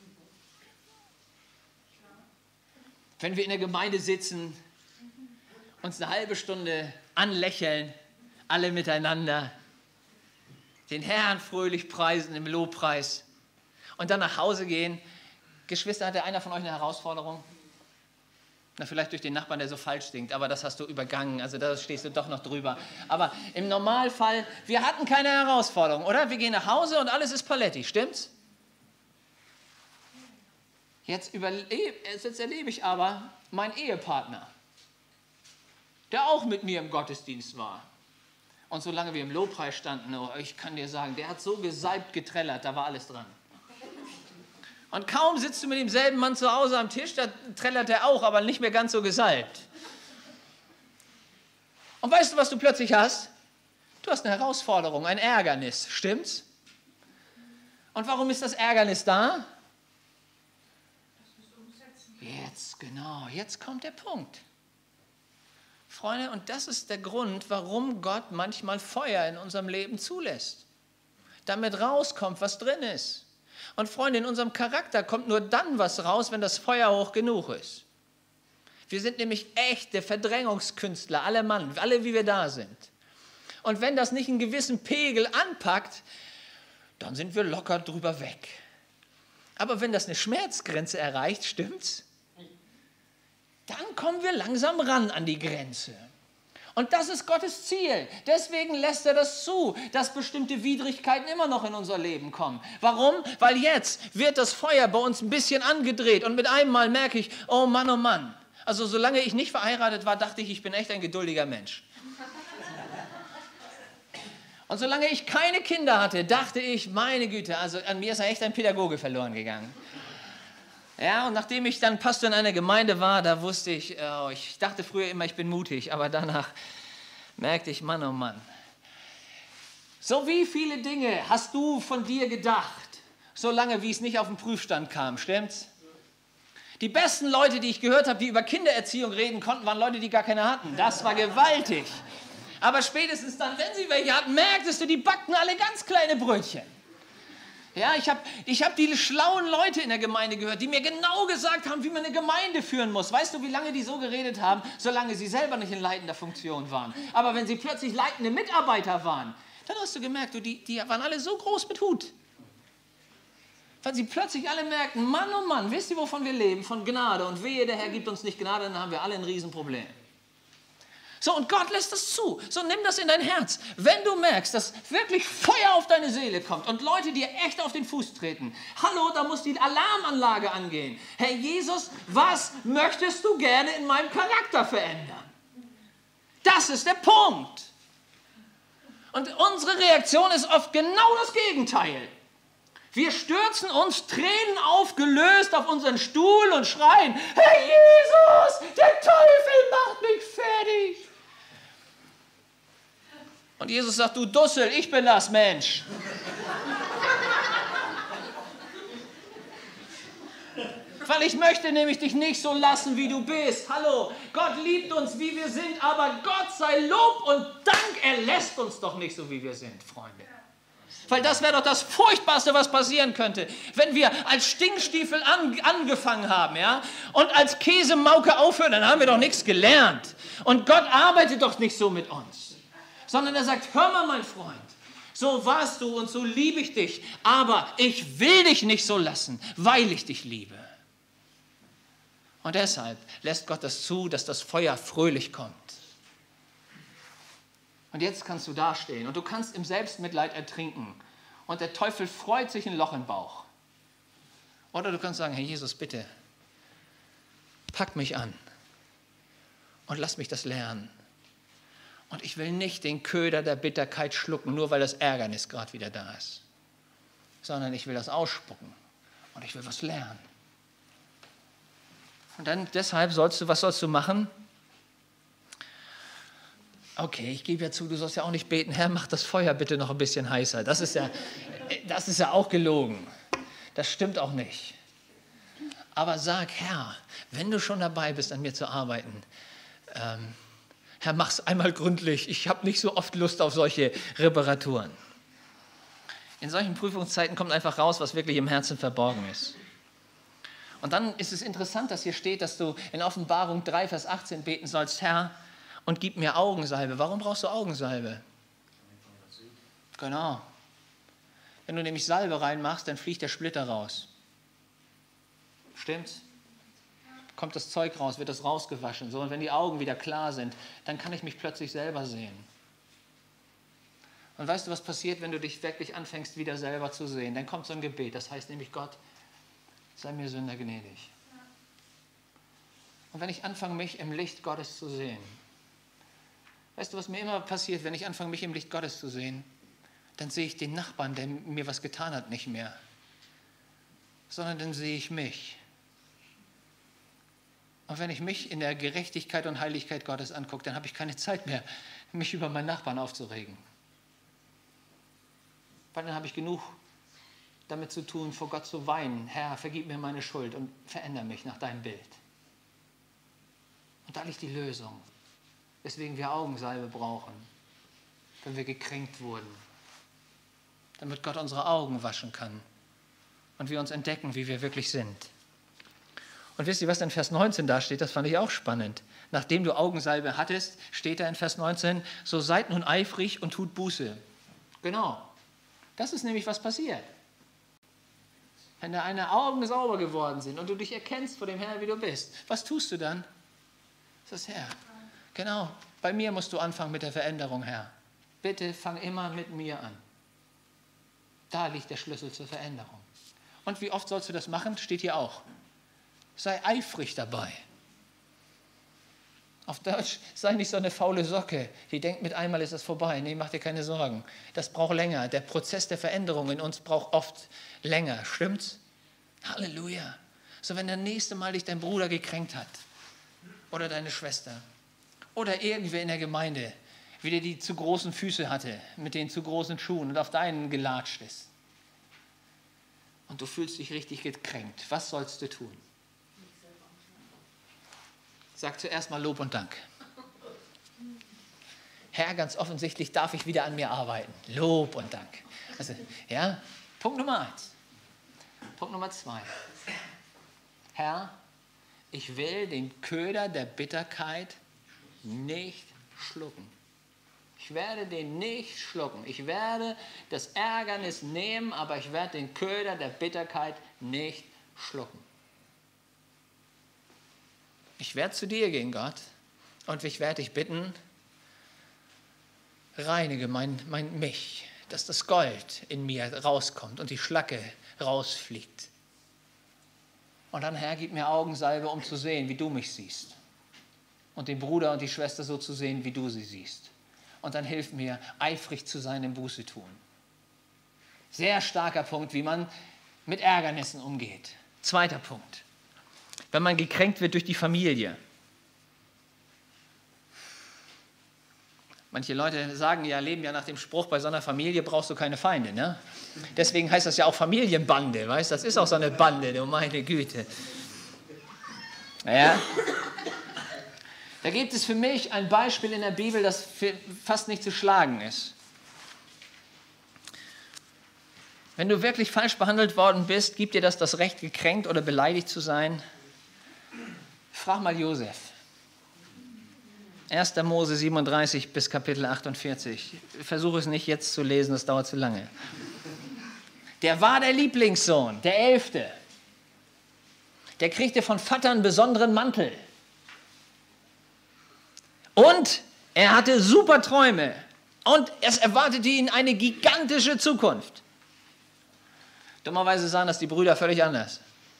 Wenn wir in der Gemeinde sitzen, uns eine halbe Stunde anlächeln, alle miteinander, den Herrn fröhlich preisen im Lobpreis und dann nach Hause gehen. Geschwister, hatte einer von euch eine Herausforderung? Na, vielleicht durch den Nachbarn, der so falsch singt, aber das hast du übergangen, also da stehst du doch noch drüber. Aber im Normalfall, wir hatten keine Herausforderung, oder? Wir gehen nach Hause und alles ist Paletti, stimmt's? Jetzt, überlebe, jetzt erlebe ich aber meinen Ehepartner, der auch mit mir im Gottesdienst war. Und solange wir im Lobpreis standen, oh, ich kann dir sagen, der hat so gesalbt getrellert, da war alles dran. Und kaum sitzt du mit demselben Mann zu Hause am Tisch, da trällert er auch, aber nicht mehr ganz so gesalbt. Und weißt du, was du plötzlich hast? Du hast eine Herausforderung, ein Ärgernis, stimmt's? Und warum ist das Ärgernis da? Jetzt, genau, jetzt kommt der Punkt. Freunde, und das ist der Grund, warum Gott manchmal Feuer in unserem Leben zulässt. Damit rauskommt, was drin ist. Und Freunde, in unserem Charakter kommt nur dann was raus, wenn das Feuer hoch genug ist. Wir sind nämlich echte Verdrängungskünstler, alle Mann, alle wie wir da sind. Und wenn das nicht einen gewissen Pegel anpackt, dann sind wir locker drüber weg. Aber wenn das eine Schmerzgrenze erreicht, stimmt's? Dann kommen wir langsam ran an die Grenze. Und das ist Gottes Ziel. Deswegen lässt er das zu, dass bestimmte Widrigkeiten immer noch in unser Leben kommen. Warum? Weil jetzt wird das Feuer bei uns ein bisschen angedreht und mit einem Mal merke ich, oh Mann, oh Mann. Also solange ich nicht verheiratet war, dachte ich, ich bin echt ein geduldiger Mensch. Und solange ich keine Kinder hatte, dachte ich, meine Güte, also an mir ist ja echt ein Pädagoge verloren gegangen. Ja, und nachdem ich dann Pastor in einer Gemeinde war, da wusste ich, oh, ich dachte früher immer, ich bin mutig, aber danach merkte ich, Mann, oh Mann. So wie viele Dinge hast du von dir gedacht, solange wie es nicht auf den Prüfstand kam, stimmt's? Die besten Leute, die ich gehört habe, die über Kindererziehung reden konnten, waren Leute, die gar keine hatten. Das war gewaltig. Aber spätestens dann, wenn sie welche hatten, merktest du, die backten alle ganz kleine Brötchen. Ja, ich habe ich hab die schlauen Leute in der Gemeinde gehört, die mir genau gesagt haben, wie man eine Gemeinde führen muss. Weißt du, wie lange die so geredet haben, solange sie selber nicht in leitender Funktion waren. Aber wenn sie plötzlich leitende Mitarbeiter waren, dann hast du gemerkt, du, die, die waren alle so groß mit Hut. Weil sie plötzlich alle merkten, Mann, oh Mann, wisst ihr, wovon wir leben? Von Gnade. Und wehe, der Herr gibt uns nicht Gnade, dann haben wir alle ein Riesenproblem. So, und Gott lässt das zu. So, nimm das in dein Herz. Wenn du merkst, dass wirklich Feuer auf deine Seele kommt und Leute dir echt auf den Fuß treten, hallo, da muss die Alarmanlage angehen. Herr Jesus, was möchtest du gerne in meinem Charakter verändern? Das ist der Punkt. Und unsere Reaktion ist oft genau das Gegenteil. Wir stürzen uns Tränen aufgelöst auf unseren Stuhl und schreien, Herr Jesus, der Teufel macht mich fertig. Und Jesus sagt, du Dussel, ich bin das, Mensch. Weil ich möchte nämlich dich nicht so lassen, wie du bist. Hallo, Gott liebt uns, wie wir sind, aber Gott sei Lob und Dank, er lässt uns doch nicht so, wie wir sind, Freunde. Weil das wäre doch das Furchtbarste, was passieren könnte, wenn wir als Stinkstiefel an, angefangen haben, ja, und als Käsemauke aufhören, dann haben wir doch nichts gelernt. Und Gott arbeitet doch nicht so mit uns. Sondern er sagt, hör mal, mein Freund, so warst du und so liebe ich dich, aber ich will dich nicht so lassen, weil ich dich liebe. Und deshalb lässt Gott das zu, dass das Feuer fröhlich kommt. Und jetzt kannst du dastehen und du kannst im Selbstmitleid ertrinken und der Teufel freut sich ein Loch im Bauch. Oder du kannst sagen, Herr Jesus, bitte, pack mich an und lass mich das lernen. Und ich will nicht den Köder der Bitterkeit schlucken, nur weil das Ärgernis gerade wieder da ist. Sondern ich will das ausspucken und ich will was lernen. Und dann deshalb sollst du, was sollst du machen? Okay, ich gebe ja zu, du sollst ja auch nicht beten, Herr, mach das Feuer bitte noch ein bisschen heißer. Das ist ja, das ist ja auch gelogen. Das stimmt auch nicht. Aber sag, Herr, wenn du schon dabei bist, an mir zu arbeiten, ähm, Herr, mach's einmal gründlich. Ich habe nicht so oft Lust auf solche Reparaturen. In solchen Prüfungszeiten kommt einfach raus, was wirklich im Herzen verborgen ist. Und dann ist es interessant, dass hier steht, dass du in Offenbarung drei, Vers achtzehn beten sollst, Herr, und gib mir Augensalbe. Warum brauchst du Augensalbe? Genau. Wenn du nämlich Salbe reinmachst, dann fliegt der Splitter raus. Stimmt's? Kommt das Zeug raus, wird das rausgewaschen. So, und wenn die Augen wieder klar sind, dann kann ich mich plötzlich selber sehen. Und weißt du, was passiert, wenn du dich wirklich anfängst, wieder selber zu sehen? Dann kommt so ein Gebet, das heißt nämlich, Gott, sei mir Sünder gnädig. Und wenn ich anfange, mich im Licht Gottes zu sehen, weißt du, was mir immer passiert, wenn ich anfange, mich im Licht Gottes zu sehen? Dann sehe ich den Nachbarn, der mir was getan hat, nicht mehr. Sondern dann sehe ich mich. Und wenn ich mich in der Gerechtigkeit und Heiligkeit Gottes angucke, dann habe ich keine Zeit mehr, mich über meinen Nachbarn aufzuregen. Weil dann habe ich genug damit zu tun, vor Gott zu weinen. Herr, vergib mir meine Schuld und verändere mich nach deinem Bild. Und da liegt die Lösung, weswegen wir Augensalbe brauchen, wenn wir gekränkt wurden. Damit Gott unsere Augen waschen kann und wir uns entdecken, wie wir wirklich sind. Und wisst ihr, was in Vers neunzehn da steht? Das fand ich auch spannend. Nachdem du Augensalbe hattest, steht da in Vers neunzehn, so seid nun eifrig und tut Buße. Genau. Das ist nämlich, was passiert. Wenn deine Augen sauber geworden sind und du dich erkennst vor dem Herrn, wie du bist, was tust du dann? Das ist Herr. Genau. Bei mir musst du anfangen mit der Veränderung, Herr. Bitte fang immer mit mir an. Da liegt der Schlüssel zur Veränderung. Und wie oft sollst du das machen? Steht hier auch. Sei eifrig dabei. Auf Deutsch, sei nicht so eine faule Socke, die denkt, mit einmal ist das vorbei. Nee, mach dir keine Sorgen. Das braucht länger. Der Prozess der Veränderung in uns braucht oft länger. Stimmt's? Halleluja. So, wenn der nächste Mal dich dein Bruder gekränkt hat oder deine Schwester oder irgendwer in der Gemeinde wieder die zu großen Füße hatte mit den zu großen Schuhen und auf deinen gelatscht ist und du fühlst dich richtig gekränkt, was sollst du tun? Sag zuerst mal Lob und Dank. Herr, ganz offensichtlich darf ich wieder an mir arbeiten. Lob und Dank. Also, ja, Punkt Nummer eins. Punkt Nummer zwei. Herr, ich will den Köder der Bitterkeit nicht schlucken. Ich werde den nicht schlucken. Ich werde das Ärgernis nehmen, aber ich werde den Köder der Bitterkeit nicht schlucken. Ich werde zu dir gehen, Gott, und ich werde dich bitten, reinige mein, mein mich, dass das Gold in mir rauskommt und die Schlacke rausfliegt. Und dann, Herr, gib mir Augensalbe, um zu sehen, wie du mich siehst. Und den Bruder und die Schwester so zu sehen, wie du sie siehst. Und dann hilf mir, eifrig zu sein im Buße tun. Sehr starker Punkt, wie man mit Ärgernissen umgeht. Zweiter Punkt. Wenn man gekränkt wird durch die Familie. Manche Leute sagen ja, leben ja nach dem Spruch, bei so einer Familie brauchst du keine Feinde. Ne? Deswegen heißt das ja auch Familienbande, weißt? Das ist auch so eine Bande, du meine Güte. Ja. Da gibt es für mich ein Beispiel in der Bibel, das fast nicht zu schlagen ist. Wenn du wirklich falsch behandelt worden bist, gibt dir das das Recht, gekränkt oder beleidigt zu sein? Frag mal Josef. erster Mose siebenunddreißig bis Kapitel achtundvierzig. Ich versuche es nicht jetzt zu lesen, das dauert zu lange. Der war der Lieblingssohn, der Elfte. Der kriegte von Vater einen besonderen Mantel. Und er hatte super Träume. Und es erwartete ihn eine gigantische Zukunft. Dummerweise sahen das die Brüder völlig anders.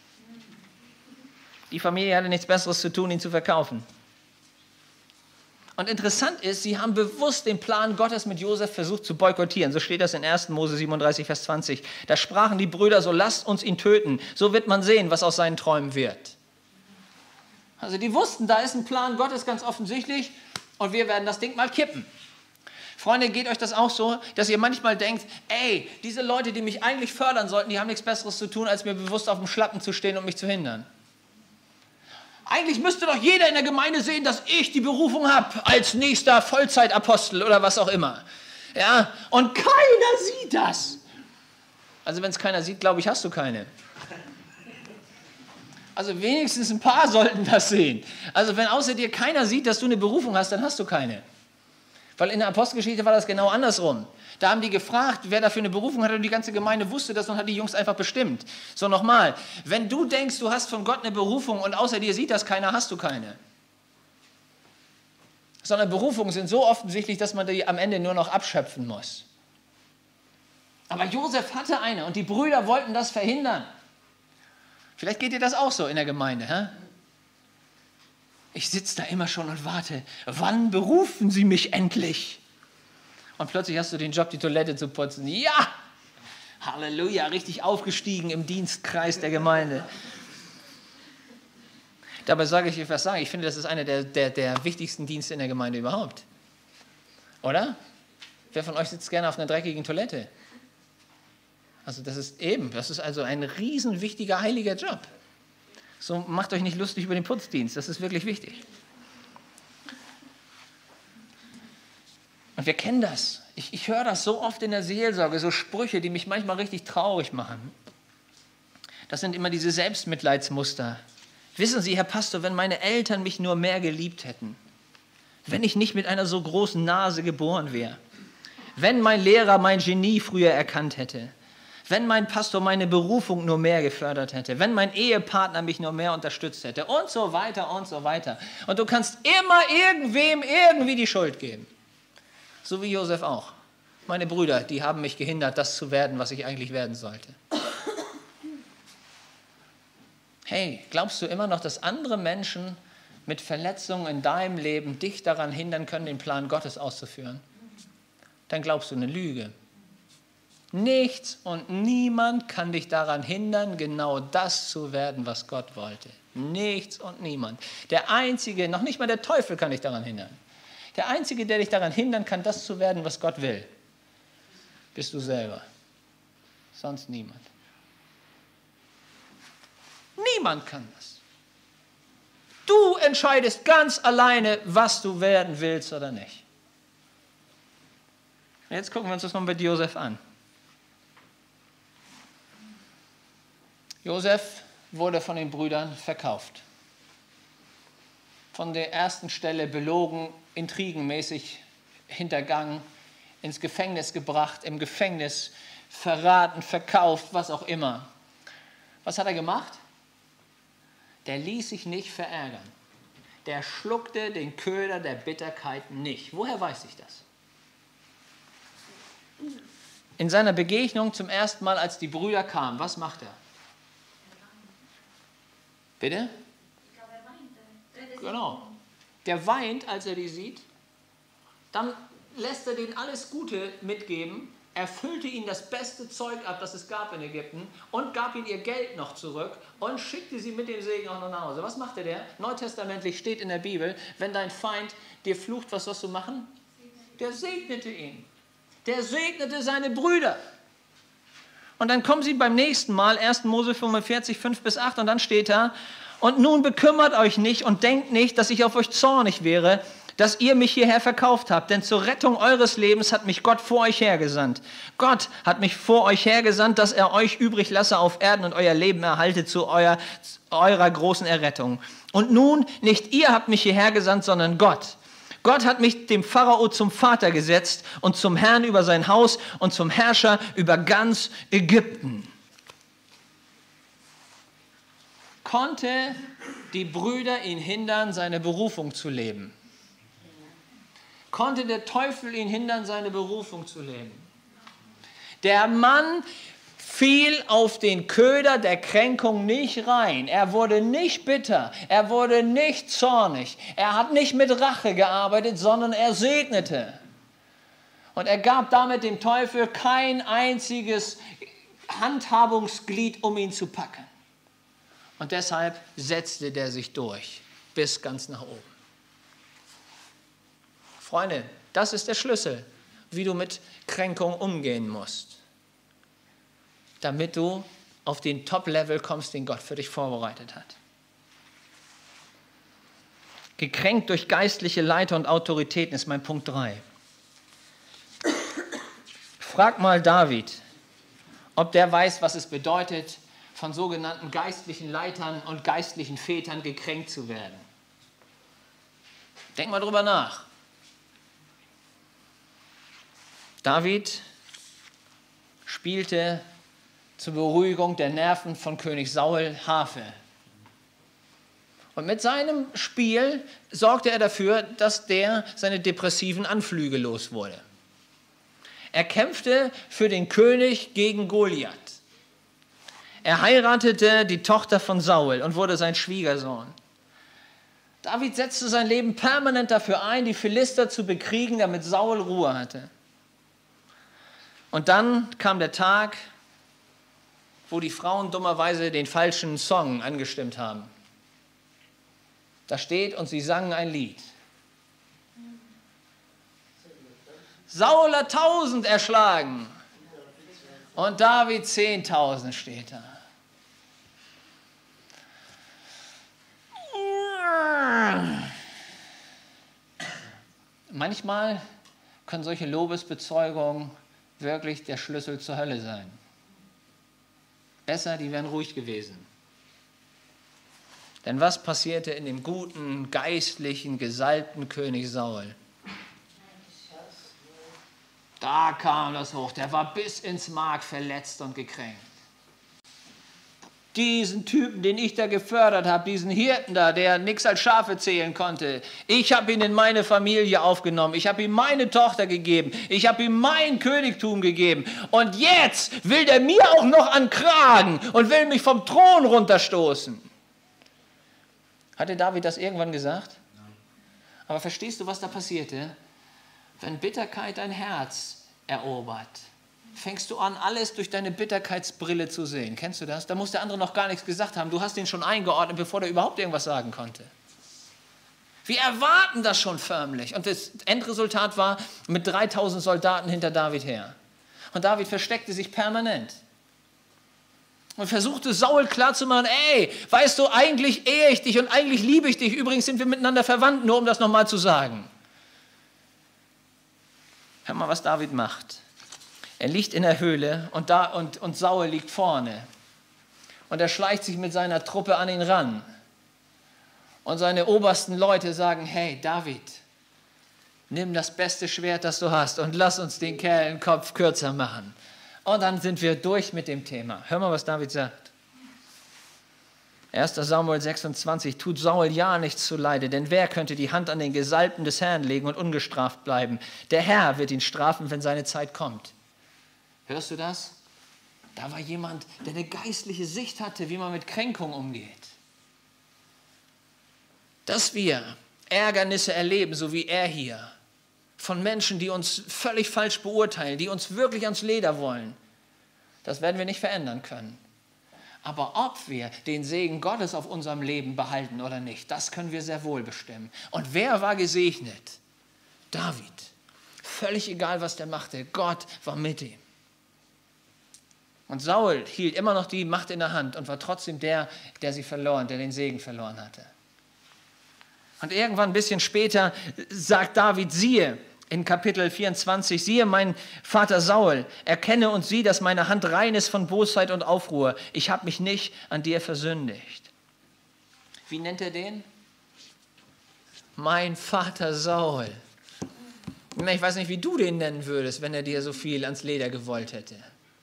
Die Familie hatte nichts Besseres zu tun, ihn zu verkaufen. Und interessant ist, sie haben bewusst den Plan Gottes mit Josef versucht zu boykottieren. So steht das in erster Mose siebenunddreißig, Vers zwanzig. Da sprachen die Brüder, so lasst uns ihn töten. So wird man sehen, was aus seinen Träumen wird. Also die wussten, da ist ein Plan Gottes ganz offensichtlich und wir werden das Ding mal kippen. Freunde, geht euch das auch so, dass ihr manchmal denkt, ey, diese Leute, die mich eigentlich fördern sollten, die haben nichts Besseres zu tun, als mir bewusst auf dem Schlappen zu stehen und mich zu hindern. Eigentlich müsste doch jeder in der Gemeinde sehen, dass ich die Berufung habe als nächster Vollzeitapostel oder was auch immer. Ja, und keiner sieht das. Also wenn es keiner sieht, glaube ich, hast du keine. Also wenigstens ein paar sollten das sehen. Also wenn außer dir keiner sieht, dass du eine Berufung hast, dann hast du keine. Weil in der Apostelgeschichte war das genau andersrum. Da haben die gefragt, wer dafür eine Berufung hat und die ganze Gemeinde wusste das und hat die Jungs einfach bestimmt. So nochmal, wenn du denkst, du hast von Gott eine Berufung und außer dir sieht das keiner, hast du keine. Sondern Berufungen sind so offensichtlich, dass man die am Ende nur noch abschöpfen muss. Aber Josef hatte eine und die Brüder wollten das verhindern. Vielleicht geht dir das auch so in der Gemeinde, hä? Ich sitze da immer schon und warte, wann berufen sie mich endlich? Und plötzlich hast du den Job, die Toilette zu putzen. Ja, Halleluja, richtig aufgestiegen im Dienstkreis der Gemeinde. Dabei sage ich euch was sagen, ich finde, das ist einer der, der, der wichtigsten Dienste in der Gemeinde überhaupt. Oder? Wer von euch sitzt gerne auf einer dreckigen Toilette? Also das ist eben, das ist also ein riesen wichtiger, heiliger Job. So macht euch nicht lustig über den Putzdienst, das ist wirklich wichtig. Und wir kennen das. Ich, ich höre das so oft in der Seelsorge, so Sprüche, die mich manchmal richtig traurig machen. Das sind immer diese Selbstmitleidsmuster. Wissen Sie, Herr Pastor, wenn meine Eltern mich nur mehr geliebt hätten, wenn ich nicht mit einer so großen Nase geboren wäre, wenn mein Lehrer mein Genie früher erkannt hätte, wenn mein Pastor meine Berufung nur mehr gefördert hätte, wenn mein Ehepartner mich nur mehr unterstützt hätte und so weiter und so weiter. Und du kannst immer irgendwem irgendwie die Schuld geben. So wie Josef auch. Meine Brüder, die haben mich gehindert, das zu werden, was ich eigentlich werden sollte. Hey, glaubst du immer noch, dass andere Menschen mit Verletzungen in deinem Leben dich daran hindern können, den Plan Gottes auszuführen? Dann glaubst du eine Lüge. Nichts und niemand kann dich daran hindern, genau das zu werden, was Gott wollte. Nichts und niemand. Der Einzige, noch nicht mal der Teufel kann dich daran hindern. Der Einzige, der dich daran hindern kann, das zu werden, was Gott will, bist du selber. Sonst niemand. Niemand kann das. Du entscheidest ganz alleine, was du werden willst oder nicht. Jetzt gucken wir uns das mal mit Josef an. Josef wurde von den Brüdern verkauft. Von der ersten Stelle belogen, intrigenmäßig hintergangen, ins Gefängnis gebracht, im Gefängnis verraten, verkauft, was auch immer. Was hat er gemacht? Der ließ sich nicht verärgern. Der schluckte den Köder der Bitterkeit nicht. Woher weiß ich das? In seiner Begegnung zum ersten Mal, als die Brüder kamen, was macht er? Bitte? Ich glaube, er weint. Genau. Der weint, als er die sieht. Dann lässt er denen alles Gute mitgeben. Er füllte ihnen das beste Zeug ab, das es gab in Ägypten und gab ihnen ihr Geld noch zurück und schickte sie mit dem Segen auch noch nach Hause. Was machte der? Neutestamentlich steht in der Bibel, wenn dein Feind dir flucht, was sollst du machen? Der segnete ihn. Der segnete seine Brüder. Und dann kommen sie beim nächsten Mal, erster Mose fünfundvierzig, fünf bis acht, und dann steht da, und nun bekümmert euch nicht und denkt nicht, dass ich auf euch zornig wäre, dass ihr mich hierher verkauft habt, denn zur Rettung eures Lebens hat mich Gott vor euch hergesandt. Gott hat mich vor euch hergesandt, dass er euch übrig lasse auf Erden und euer Leben erhalte zu euer, eurer großen Errettung. Und nun, nicht ihr habt mich hierher gesandt, sondern Gott. Gott hat mich dem Pharao zum Vater gesetzt und zum Herrn über sein Haus und zum Herrscher über ganz Ägypten. Konnte die Brüder ihn hindern, seine Berufung zu leben? Konnte der Teufel ihn hindern, seine Berufung zu leben? Der Mann fiel auf den Köder der Kränkung nicht rein. Er wurde nicht bitter, er wurde nicht zornig, er hat nicht mit Rache gearbeitet, sondern er segnete. Und er gab damit dem Teufel kein einziges Handhabungsglied, um ihn zu packen. Und deshalb setzte der sich durch, bis ganz nach oben. Freunde, das ist der Schlüssel, wie du mit Kränkung umgehen musst, damit du auf den Top-Level kommst, den Gott für dich vorbereitet hat. Gekränkt durch geistliche Leiter und Autoritäten ist mein Punkt drei. Frag mal David, ob der weiß, was es bedeutet, von sogenannten geistlichen Leitern und geistlichen Vätern gekränkt zu werden. Denk mal drüber nach. David spielte zur Beruhigung der Nerven von König Saul Harfe. Und mit seinem Spiel sorgte er dafür, dass der seine depressiven Anflüge los wurde. Er kämpfte für den König gegen Goliath. Er heiratete die Tochter von Saul und wurde sein Schwiegersohn. David setzte sein Leben permanent dafür ein, die Philister zu bekriegen, damit Saul Ruhe hatte. Und dann kam der Tag, wo die Frauen dummerweise den falschen Song angestimmt haben. Da steht, und sie sangen ein Lied. Saul hat tausend erschlagen und David zehntausend steht da. Manchmal können solche Lobesbezeugungen wirklich der Schlüssel zur Hölle sein. Besser, die wären ruhig gewesen. Denn was passierte in dem guten, geistlichen, gesalbten König Saul? Da kam das hoch. Der war bis ins Mark verletzt und gekränkt. Diesen Typen, den ich da gefördert habe, diesen Hirten da, der nichts als Schafe zählen konnte, ich habe ihn in meine Familie aufgenommen, ich habe ihm meine Tochter gegeben, ich habe ihm mein Königtum gegeben und jetzt will der mir auch noch an Kragen und will mich vom Thron runterstoßen. Hatte David das irgendwann gesagt? Nein. Aber verstehst du, was da passierte? Wenn Bitterkeit dein Herz erobert, fängst du an, alles durch deine Bitterkeitsbrille zu sehen. Kennst du das? Da muss der andere noch gar nichts gesagt haben. Du hast ihn schon eingeordnet, bevor der überhaupt irgendwas sagen konnte. Wir erwarten das schon förmlich. Und das Endresultat war mit dreitausend Soldaten hinter David her. Und David versteckte sich permanent. Und versuchte Saul klarzumachen, ey, weißt du, eigentlich ehe ich dich und eigentlich liebe ich dich. Übrigens sind wir miteinander verwandt, nur um das nochmal zu sagen. Hör mal, was David macht. Er liegt in der Höhle und, da, und, und Saul liegt vorne. Und er schleicht sich mit seiner Truppe an ihn ran. Und seine obersten Leute sagen, hey David, nimm das beste Schwert, das du hast und lass uns den Kerl den Kopf kürzer machen. Und dann sind wir durch mit dem Thema. Hör mal, was David sagt. erster Samuel sechsundzwanzig, tut Saul ja nichts zuleide, denn wer könnte die Hand an den Gesalbten des Herrn legen und ungestraft bleiben? Der Herr wird ihn strafen, wenn seine Zeit kommt. Hörst du das? Da war jemand, der eine geistliche Sicht hatte, wie man mit Kränkung umgeht. Dass wir Ärgernisse erleben, so wie er hier, von Menschen, die uns völlig falsch beurteilen, die uns wirklich ans Leder wollen, das werden wir nicht verändern können. Aber ob wir den Segen Gottes auf unserem Leben behalten oder nicht, das können wir sehr wohl bestimmen. Und wer war gesegnet? David. Völlig egal, was der machte, Gott war mit ihm. Und Saul hielt immer noch die Macht in der Hand und war trotzdem der, der sie verloren, der den Segen verloren hatte. Und irgendwann ein bisschen später sagt David, siehe, in Kapitel vierundzwanzig, siehe, mein Vater Saul, erkenne und sieh, dass meine Hand rein ist von Bosheit und Aufruhr. Ich habe mich nicht an dir versündigt. Wie nennt er den? Mein Vater Saul. Ich weiß nicht, wie du den nennen würdest, wenn er dir so viel ans Leder gewollt hätte.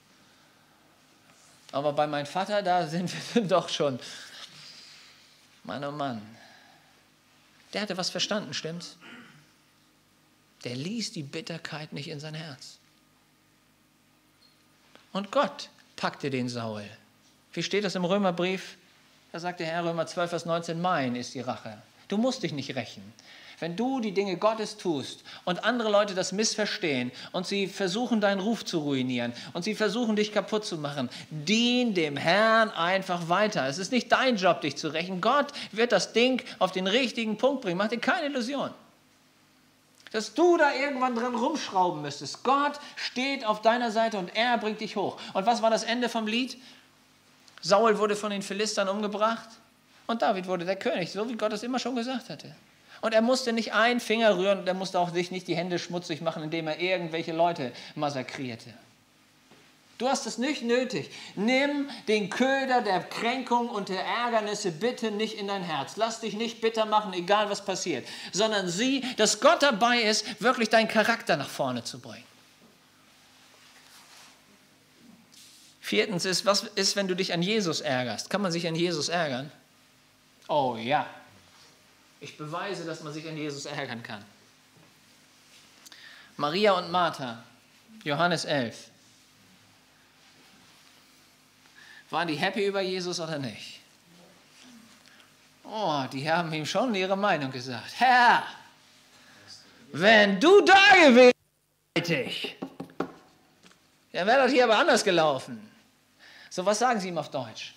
Aber bei meinem Vater, da sind wir doch schon. Mann, oh Mann. Der hatte was verstanden, stimmt's? Der ließ die Bitterkeit nicht in sein Herz. Und Gott packte den Saul. Wie steht das im Römerbrief? Da sagt der Herr, Römer zwölf, Vers neunzehn, mein ist die Rache. Du musst dich nicht rächen. Wenn du die Dinge Gottes tust und andere Leute das missverstehen und sie versuchen, deinen Ruf zu ruinieren und sie versuchen, dich kaputt zu machen, dien dem Herrn einfach weiter. Es ist nicht dein Job, dich zu rächen. Gott wird das Ding auf den richtigen Punkt bringen. Mach dir keine Illusion, dass du da irgendwann dran rumschrauben müsstest. Gott steht auf deiner Seite und er bringt dich hoch. Und was war das Ende vom Lied? Saul wurde von den Philistern umgebracht und David wurde der König, so wie Gott es immer schon gesagt hatte. Und er musste nicht einen Finger rühren und er musste auch sich nicht die Hände schmutzig machen, indem er irgendwelche Leute massakrierte. Du hast es nicht nötig. Nimm den Köder der Kränkung und der Ärgernisse bitte nicht in dein Herz. Lass dich nicht bitter machen, egal was passiert, sondern sieh, dass Gott dabei ist, wirklich deinen Charakter nach vorne zu bringen. Viertens ist, was ist, wenn du dich an Jesus ärgerst? Kann man sich an Jesus ärgern? Oh ja. Ich beweise, dass man sich an Jesus ärgern kann. Maria und Martha, Johannes elf. Waren die happy über Jesus oder nicht? Oh, die haben ihm schon ihre Meinung gesagt. Herr, wenn du da gewesen wärst, dann wäre das hier aber anders gelaufen. So, was sagen sie ihm auf Deutsch?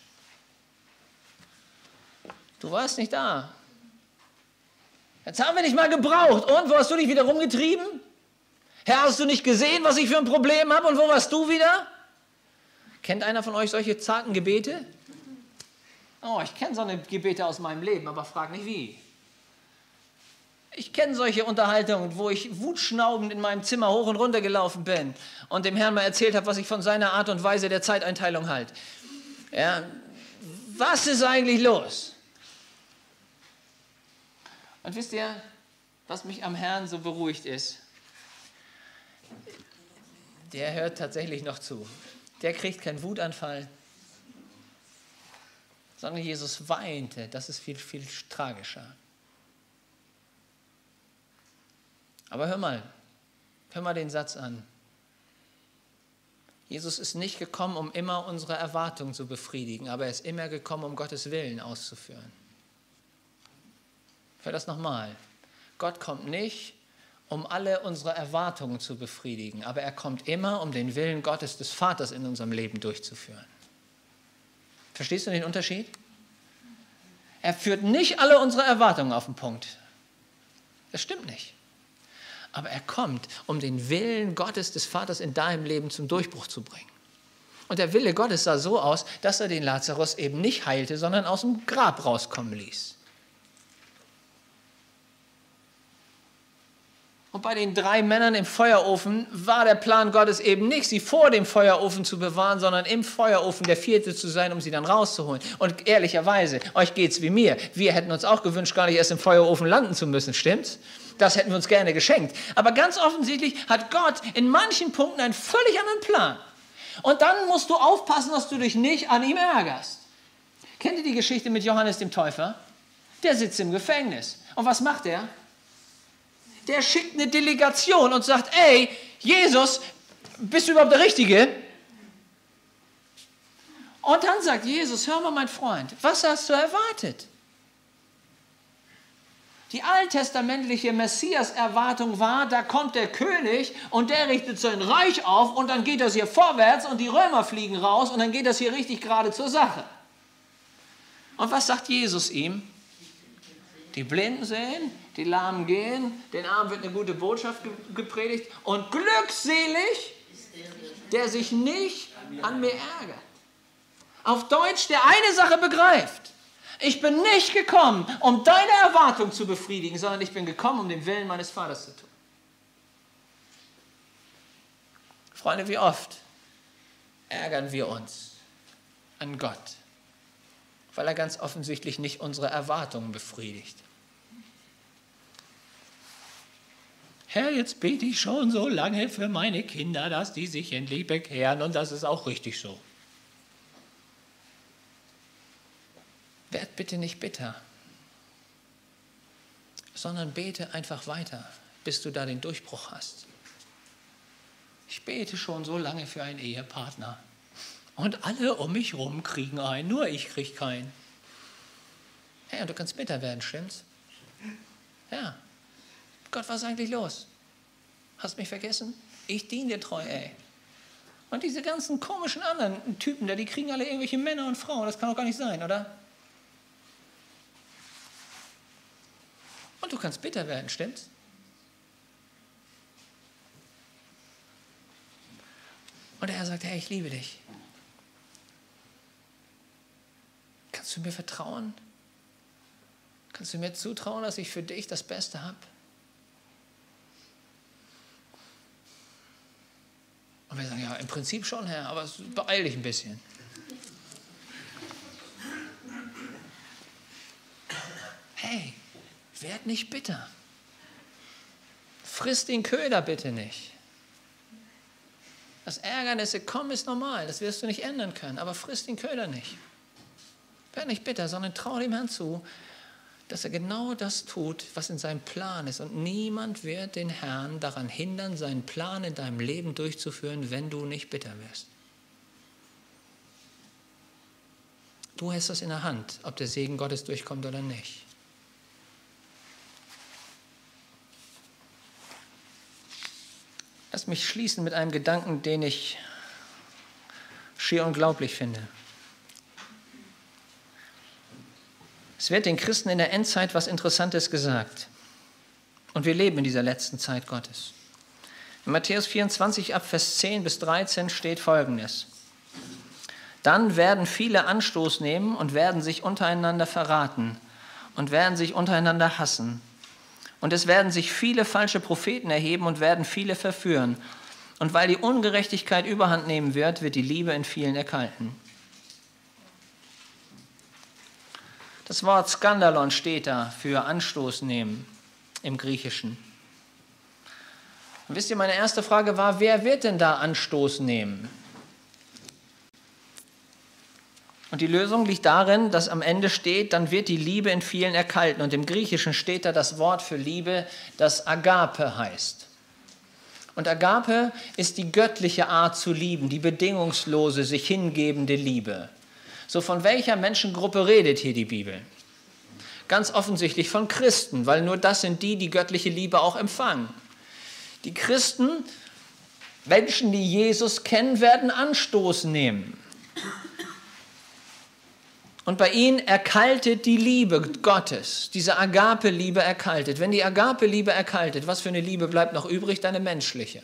Du warst nicht da. Jetzt haben wir dich mal gebraucht. Und, wo hast du dich wieder rumgetrieben? Herr, hast du nicht gesehen, was ich für ein Problem habe? Und wo warst du wieder? Kennt einer von euch solche zarten Gebete? Oh, ich kenne so eine Gebete aus meinem Leben, aber frag nicht wie. Ich kenne solche Unterhaltungen, wo ich wutschnaubend in meinem Zimmer hoch und runter gelaufen bin und dem Herrn mal erzählt habe, was ich von seiner Art und Weise der Zeiteinteilung halte. Ja, was ist eigentlich los? Und wisst ihr, was mich am Herrn so beruhigt ist? Der hört tatsächlich noch zu. Der kriegt keinen Wutanfall, sondern Jesus weinte. Das ist viel, viel tragischer. Aber hör mal, hör mal den Satz an. Jesus ist nicht gekommen, um immer unsere Erwartungen zu befriedigen, aber er ist immer gekommen, um Gottes Willen auszuführen. Hör das nochmal. Gott kommt nicht, um alle unsere Erwartungen zu befriedigen, aber er kommt immer, um den Willen Gottes des Vaters in unserem Leben durchzuführen. Verstehst du den Unterschied? Er führt nicht alle unsere Erwartungen auf den Punkt. Das stimmt nicht. Aber er kommt, um den Willen Gottes des Vaters in deinem Leben zum Durchbruch zu bringen. Und der Wille Gottes sah so aus, dass er den Lazarus eben nicht heilte, sondern aus dem Grab rauskommen ließ. Und bei den drei Männern im Feuerofen war der Plan Gottes eben nicht, sie vor dem Feuerofen zu bewahren, sondern im Feuerofen der Vierte zu sein, um sie dann rauszuholen. Und ehrlicherweise, euch geht's wie mir. Wir hätten uns auch gewünscht, gar nicht erst im Feuerofen landen zu müssen, stimmt's? Das hätten wir uns gerne geschenkt. Aber ganz offensichtlich hat Gott in manchen Punkten einen völlig anderen Plan. Und dann musst du aufpassen, dass du dich nicht an ihm ärgerst. Kennt ihr die Geschichte mit Johannes dem Täufer? Der sitzt im Gefängnis. Und was macht er? Der schickt eine Delegation und sagt, ey, Jesus, bist du überhaupt der Richtige? Und dann sagt Jesus, hör mal, mein Freund, was hast du erwartet? Die alttestamentliche Messias-Erwartung war, da kommt der König und der richtet sein Reich auf und dann geht das hier vorwärts und die Römer fliegen raus und dann geht das hier richtig gerade zur Sache. Und was sagt Jesus ihm? Die Blinden sehen, die Lahmen gehen, den Armen wird eine gute Botschaft gepredigt und glückselig, der sich nicht an mir ärgert. Auf Deutsch, der eine Sache begreift. Ich bin nicht gekommen, um deine Erwartung zu befriedigen, sondern ich bin gekommen, um den Willen meines Vaters zu tun. Freunde, wie oft ärgern wir uns an Gott, weil er ganz offensichtlich nicht unsere Erwartungen befriedigt. Herr, jetzt bete ich schon so lange für meine Kinder, dass die sich endlich bekehren und das ist auch richtig so. Werd bitte nicht bitter, sondern bete einfach weiter, bis du da den Durchbruch hast. Ich bete schon so lange für einen Ehepartner und alle um mich rum kriegen einen, nur ich kriege keinen. Ja, du kannst bitter werden, stimmt's? Ja. Gott, was ist eigentlich los? Hast mich vergessen? Ich diene dir treu, ey. Und diese ganzen komischen anderen Typen da, die kriegen alle irgendwelche Männer und Frauen. Das kann doch gar nicht sein, oder? Und du kannst bitter werden, stimmt's? Und er sagt, hey, ich liebe dich. Kannst du mir vertrauen? Kannst du mir zutrauen, dass ich für dich das Beste habe? Und wir sagen, ja, im Prinzip schon, Herr, aber beeil dich ein bisschen. Hey, werd nicht bitter. Friss den Köder bitte nicht. Das Ärgernisse kommen ist normal, das wirst du nicht ändern können, aber friss den Köder nicht. Werd nicht bitter, sondern trau dem Herrn zu, dass er genau das tut, was in seinem Plan ist. Und niemand wird den Herrn daran hindern, seinen Plan in deinem Leben durchzuführen, wenn du nicht bitter wirst. Du hast das in der Hand, ob der Segen Gottes durchkommt oder nicht. Lass mich schließen mit einem Gedanken, den ich schier unglaublich finde. Es wird den Christen in der Endzeit was Interessantes gesagt. Und wir leben in dieser letzten Zeit Gottes. In Matthäus vierundzwanzig, ab Vers zehn bis dreizehn steht Folgendes. Dann werden viele Anstoß nehmen und werden sich untereinander verraten und werden sich untereinander hassen. Und es werden sich viele falsche Propheten erheben und werden viele verführen. Und weil die Ungerechtigkeit überhand nehmen wird, wird die Liebe in vielen erkalten. Das Wort Skandalon steht da für Anstoß nehmen im Griechischen. Und wisst ihr, meine erste Frage war, wer wird denn da Anstoß nehmen? Und die Lösung liegt darin, dass am Ende steht, dann wird die Liebe in vielen erkalten. Und im Griechischen steht da das Wort für Liebe, das Agape heißt. Und Agape ist die göttliche Art zu lieben, die bedingungslose, sich hingebende Liebe. So, von welcher Menschengruppe redet hier die Bibel? Ganz offensichtlich von Christen, weil nur das sind die, die göttliche Liebe auch empfangen. Die Christen, Menschen, die Jesus kennen, werden Anstoß nehmen. Und bei ihnen erkaltet die Liebe Gottes, diese Agape-Liebe erkaltet. Wenn die Agape-Liebe erkaltet, was für eine Liebe bleibt noch übrig? Deine menschliche.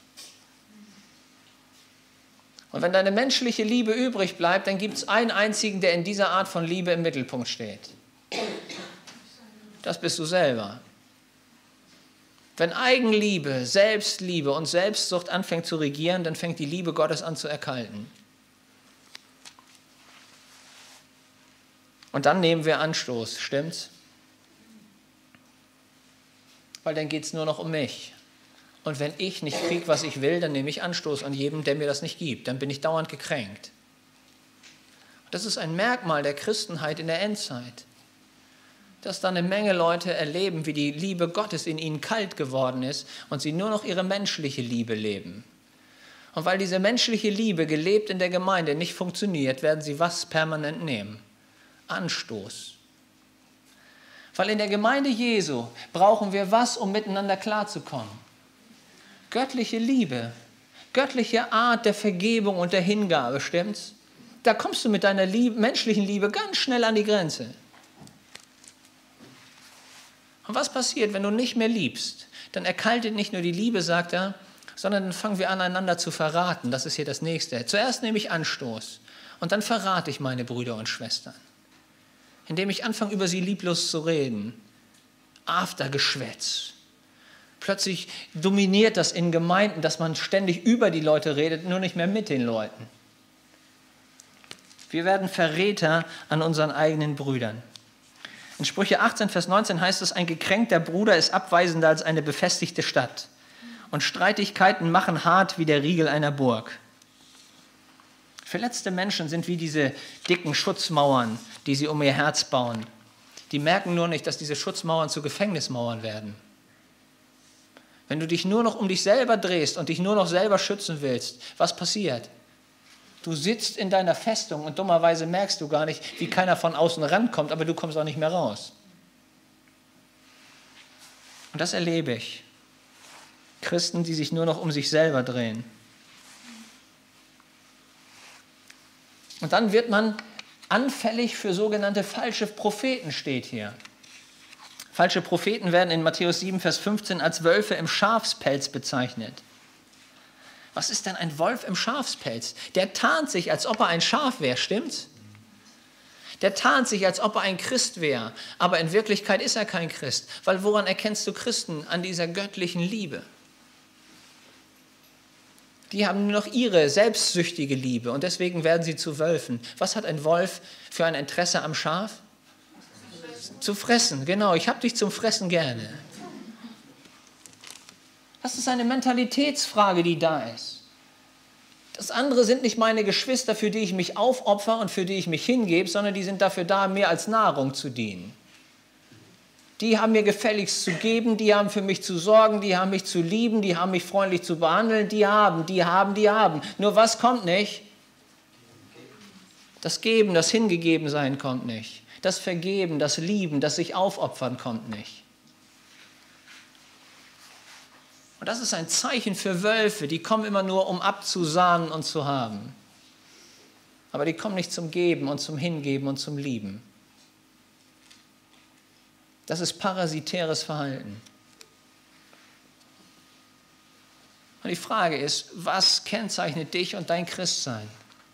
Und wenn deine menschliche Liebe übrig bleibt, dann gibt es einen einzigen, der in dieser Art von Liebe im Mittelpunkt steht. Das bist du selber. Wenn Eigenliebe, Selbstliebe und Selbstsucht anfängt zu regieren, dann fängt die Liebe Gottes an zu erkalten. Und dann nehmen wir Anstoß, stimmt's? Weil dann geht es nur noch um mich. Und wenn ich nicht kriege, was ich will, dann nehme ich Anstoß an jedem, der mir das nicht gibt. Dann bin ich dauernd gekränkt. Das ist ein Merkmal der Christenheit in der Endzeit. Dass dann eine Menge Leute erleben, wie die Liebe Gottes in ihnen kalt geworden ist und sie nur noch ihre menschliche Liebe leben. Und weil diese menschliche Liebe, gelebt in der Gemeinde, nicht funktioniert, werden sie was permanent nehmen? Anstoß. Weil in der Gemeinde Jesu brauchen wir was, um miteinander klarzukommen? Göttliche Liebe, göttliche Art der Vergebung und der Hingabe, stimmt's? Da kommst du mit deiner Liebe, menschlichen Liebe ganz schnell an die Grenze. Und was passiert, wenn du nicht mehr liebst? Dann erkaltet nicht nur die Liebe, sagt er, sondern dann fangen wir an, einander zu verraten. Das ist hier das Nächste. Zuerst nehme ich Anstoß und dann verrate ich meine Brüder und Schwestern, indem ich anfange, über sie lieblos zu reden. Aftergeschwätz. Plötzlich dominiert das in Gemeinden, dass man ständig über die Leute redet, nur nicht mehr mit den Leuten. Wir werden Verräter an unseren eigenen Brüdern. In Sprüche achtzehn, Vers neunzehn heißt es, ein gekränkter Bruder ist abweisender als eine befestigte Stadt. Und Streitigkeiten machen hart wie der Riegel einer Burg. Verletzte Menschen sind wie diese dicken Schutzmauern, die sie um ihr Herz bauen. Die merken nur nicht, dass diese Schutzmauern zu Gefängnismauern werden. Wenn du dich nur noch um dich selber drehst und dich nur noch selber schützen willst, was passiert? Du sitzt in deiner Festung und dummerweise merkst du gar nicht, wie keiner von außen rankommt, aber du kommst auch nicht mehr raus. Und das erlebe ich. Christen, die sich nur noch um sich selber drehen. Und dann wird man anfällig für sogenannte falsche Propheten, steht hier. Falsche Propheten werden in Matthäus sieben, Vers fünfzehn als Wölfe im Schafspelz bezeichnet. Was ist denn ein Wolf im Schafspelz? Der tarnt sich, als ob er ein Schaf wäre, stimmt's? Der tarnt sich, als ob er ein Christ wäre, aber in Wirklichkeit ist er kein Christ. Weil woran erkennst du Christen? An dieser göttlichen Liebe. Die haben nur noch ihre selbstsüchtige Liebe und deswegen werden sie zu Wölfen. Was hat ein Wolf für ein Interesse am Schaf? Zu fressen, genau. Ich habe dich zum Fressen gerne. Das ist eine Mentalitätsfrage, die da ist. Das andere sind nicht meine Geschwister, für die ich mich aufopfer und für die ich mich hingebe, sondern die sind dafür da, mir als Nahrung zu dienen. Die haben mir gefälligst zu geben, die haben für mich zu sorgen, die haben mich zu lieben, die haben mich freundlich zu behandeln, die haben, die haben, die haben. Nur was kommt nicht? Das Geben, das Hingegebensein kommt nicht. Das Vergeben, das Lieben, das sich aufopfern kommt nicht. Und das ist ein Zeichen für Wölfe, die kommen immer nur, um abzusahnen und zu haben. Aber die kommen nicht zum Geben und zum Hingeben und zum Lieben. Das ist parasitäres Verhalten. Und die Frage ist, was kennzeichnet dich und dein Christsein?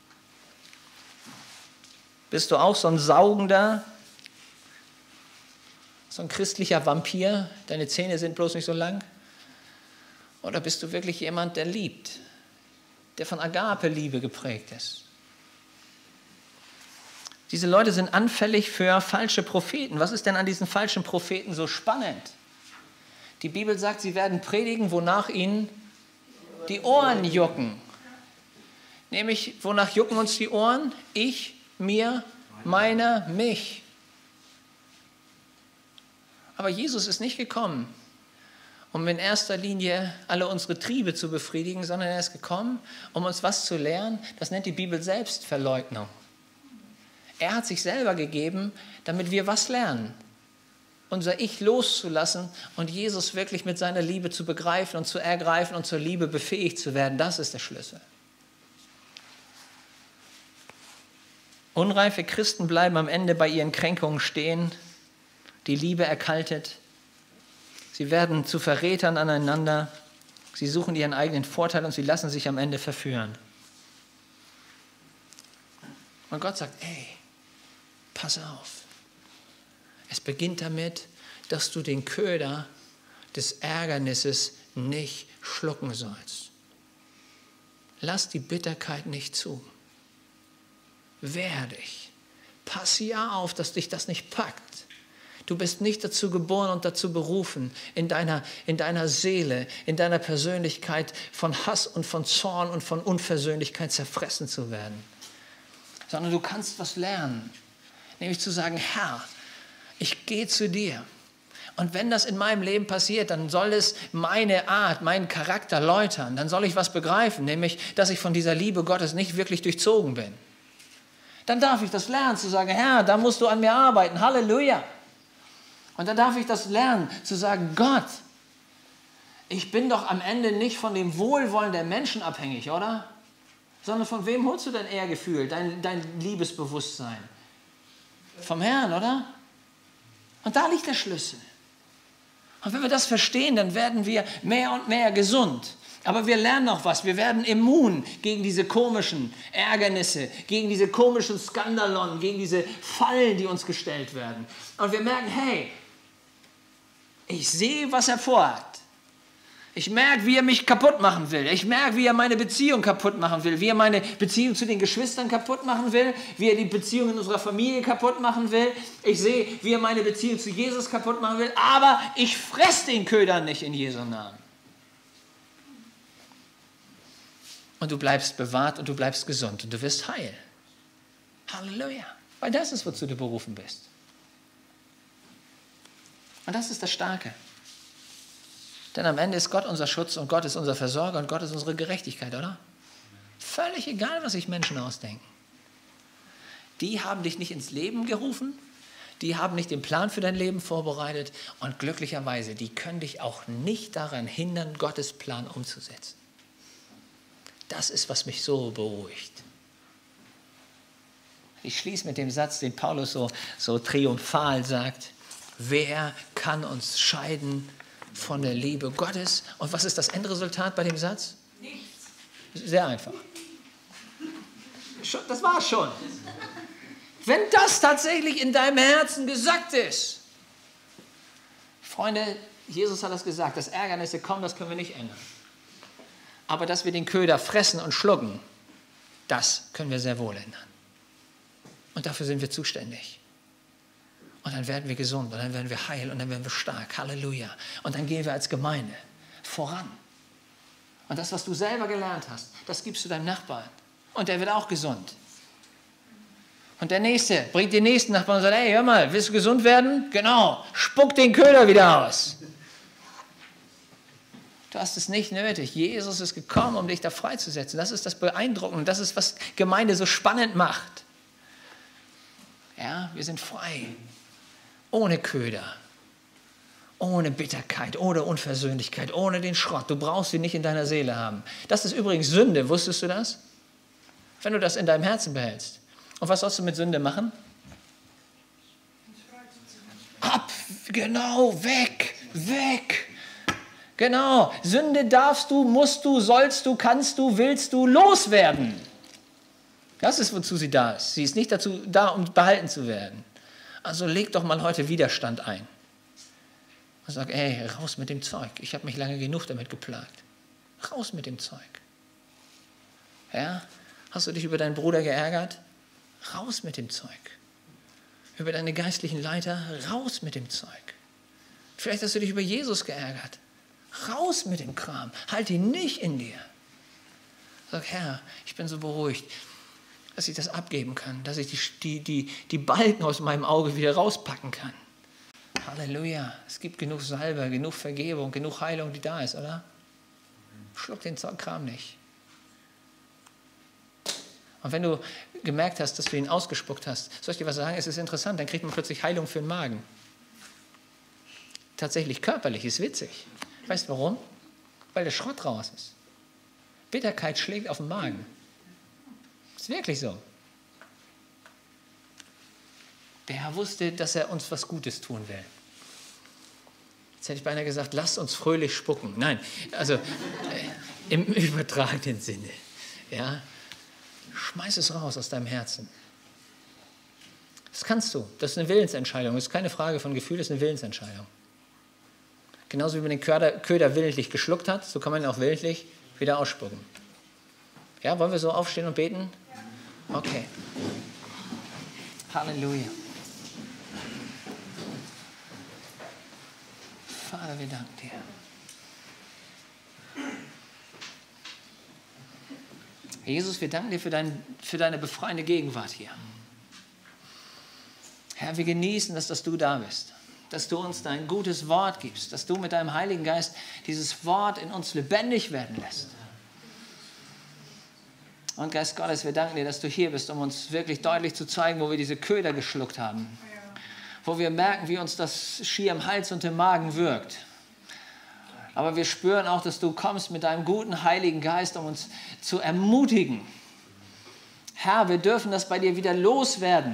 Bist du auch so ein saugender, so ein christlicher Vampir? Deine Zähne sind bloß nicht so lang? Oder bist du wirklich jemand, der liebt, der von Agape-Liebe geprägt ist? Diese Leute sind anfällig für falsche Propheten. Was ist denn an diesen falschen Propheten so spannend? Die Bibel sagt, sie werden predigen, wonach ihnen die Ohren jucken. Nämlich, wonach jucken uns die Ohren? Ich, mir, meiner, mich. Aber Jesus ist nicht gekommen, um in erster Linie alle unsere Triebe zu befriedigen, sondern er ist gekommen, um uns was zu lernen. Das nennt die Bibel Selbstverleugnung. Er hat sich selber gegeben, damit wir was lernen. Unser Ich loszulassen und Jesus wirklich mit seiner Liebe zu begreifen und zu ergreifen und zur Liebe befähigt zu werden. Das ist der Schlüssel. Unreife Christen bleiben am Ende bei ihren Kränkungen stehen. Die Liebe erkaltet. Sie werden zu Verrätern aneinander. Sie suchen ihren eigenen Vorteil und sie lassen sich am Ende verführen. Und Gott sagt, ey, pass auf. Es beginnt damit, dass du den Köder des Ärgernisses nicht schlucken sollst. Lass die Bitterkeit nicht zu. Wehr dich. Pass ja auf, dass dich das nicht packt. Du bist nicht dazu geboren und dazu berufen, in deiner, in deiner Seele, in deiner Persönlichkeit von Hass und von Zorn und von Unversöhnlichkeit zerfressen zu werden. Sondern du kannst was lernen. Nämlich zu sagen, Herr, ich gehe zu dir. Und wenn das in meinem Leben passiert, dann soll es meine Art, meinen Charakter läutern. Dann soll ich was begreifen, nämlich, dass ich von dieser Liebe Gottes nicht wirklich durchzogen bin. Dann darf ich das lernen, zu sagen, Herr, da musst du an mir arbeiten. Halleluja. Und dann darf ich das lernen, zu sagen, Gott, ich bin doch am Ende nicht von dem Wohlwollen der Menschen abhängig, oder? Sondern von wem holst du dein Ehrgefühl, dein, dein Liebesbewusstsein? Vom Herrn, oder? Und da liegt der Schlüssel. Und wenn wir das verstehen, dann werden wir mehr und mehr gesund. Aber wir lernen noch was. Wir werden immun gegen diese komischen Ärgernisse, gegen diese komischen Skandalon, gegen diese Fallen, die uns gestellt werden. Und wir merken, hey, ich sehe, was er vorhat. Ich merke, wie er mich kaputt machen will. Ich merke, wie er meine Beziehung kaputt machen will. Wie er meine Beziehung zu den Geschwistern kaputt machen will. Wie er die Beziehung in unserer Familie kaputt machen will. Ich sehe, wie er meine Beziehung zu Jesus kaputt machen will. Aber ich fresse den Köder nicht in Jesu Namen. Und du bleibst bewahrt und du bleibst gesund und du wirst heil. Halleluja. Weil das ist, wozu du berufen bist. Und das ist das Starke. Denn am Ende ist Gott unser Schutz und Gott ist unser Versorger und Gott ist unsere Gerechtigkeit, oder? Völlig egal, was sich Menschen ausdenken. Die haben dich nicht ins Leben gerufen, die haben nicht den Plan für dein Leben vorbereitet und glücklicherweise, die können dich auch nicht daran hindern, Gottes Plan umzusetzen. Das ist, was mich so beruhigt. Ich schließe mit dem Satz, den Paulus so, so triumphal sagt, wer kann uns scheiden von der Liebe Gottes? Und was ist das Endresultat bei dem Satz? Nichts. Sehr einfach. Das war's schon. Wenn das tatsächlich in deinem Herzen gesagt ist. Freunde, Jesus hat das gesagt, dass Ärgernisse kommen, das können wir nicht ändern. Aber dass wir den Köder fressen und schlucken, das können wir sehr wohl ändern. Und dafür sind wir zuständig. Und dann werden wir gesund und dann werden wir heil und dann werden wir stark. Halleluja. Und dann gehen wir als Gemeinde voran. Und das, was du selber gelernt hast, das gibst du deinem Nachbarn. Und der wird auch gesund. Und der Nächste bringt den nächsten Nachbarn und sagt, hey, hör mal, willst du gesund werden? Genau, spuck den Köder wieder aus. Du hast es nicht nötig. Jesus ist gekommen, um dich da freizusetzen. Das ist das Beeindruckende. Das ist, was Gemeinde so spannend macht. Ja, wir sind frei. Ohne Köder. Ohne Bitterkeit, ohne Unversöhnlichkeit, ohne den Schrott. Du brauchst ihn nicht in deiner Seele haben. Das ist übrigens Sünde. Wusstest du das? Wenn du das in deinem Herzen behältst. Und was sollst du mit Sünde machen? Ab, genau, weg, weg. Genau, Sünde darfst du, musst du, sollst du, kannst du, willst du loswerden. Das ist, wozu sie da ist. Sie ist nicht dazu da, um behalten zu werden. Also leg doch mal heute Widerstand ein. Und sag, ey, raus mit dem Zeug. Ich habe mich lange genug damit geplagt. Raus mit dem Zeug. Ja? Hast du dich über deinen Bruder geärgert? Raus mit dem Zeug. über deine geistlichen Leiter, raus mit dem Zeug. Vielleicht hast du dich über Jesus geärgert. Raus mit dem Kram. Halt ihn nicht in dir. Sag, Herr, ich bin so beruhigt, dass ich das abgeben kann, dass ich die, die, die, die Balken aus meinem Auge wieder rauspacken kann. Halleluja. Es gibt genug Salbe, genug Vergebung, genug Heilung, die da ist, oder? Schluck den Kram nicht. Und wenn du gemerkt hast, dass du ihn ausgespuckt hast, soll ich dir was sagen? Es ist interessant, dann kriegt man plötzlich Heilung für den Magen. Tatsächlich körperlich, ist witzig. Weißt du warum? Weil der Schrott raus ist. Bitterkeit schlägt auf den Magen. Ist wirklich so. Der Herr wusste, dass er uns was Gutes tun will. Jetzt hätte ich beinahe gesagt, lasst uns fröhlich spucken. Nein, also äh, im übertragenen Sinne. Ja? Schmeiß es raus aus deinem Herzen. Das kannst du. Das ist eine Willensentscheidung. Das ist keine Frage von Gefühl, das ist eine Willensentscheidung. Genauso wie man den Köder, Köder willentlich geschluckt hat, so kann man ihn auch willentlich wieder ausspucken. Ja, wollen wir so aufstehen und beten? Okay. Halleluja. Vater, wir danken dir. Jesus, wir danken dir für, dein, für deine befreiende Gegenwart hier. Herr, wir genießen, dass, dass du da bist, dass du uns dein gutes Wort gibst, dass du mit deinem Heiligen Geist dieses Wort in uns lebendig werden lässt. Und Geist Gottes, wir danken dir, dass du hier bist, um uns wirklich deutlich zu zeigen, wo wir diese Köder geschluckt haben. Wo wir merken, wie uns das schier im Hals und im Magen wirkt. Aber wir spüren auch, dass du kommst mit deinem guten Heiligen Geist, um uns zu ermutigen. Herr, wir dürfen das bei dir wieder loswerden.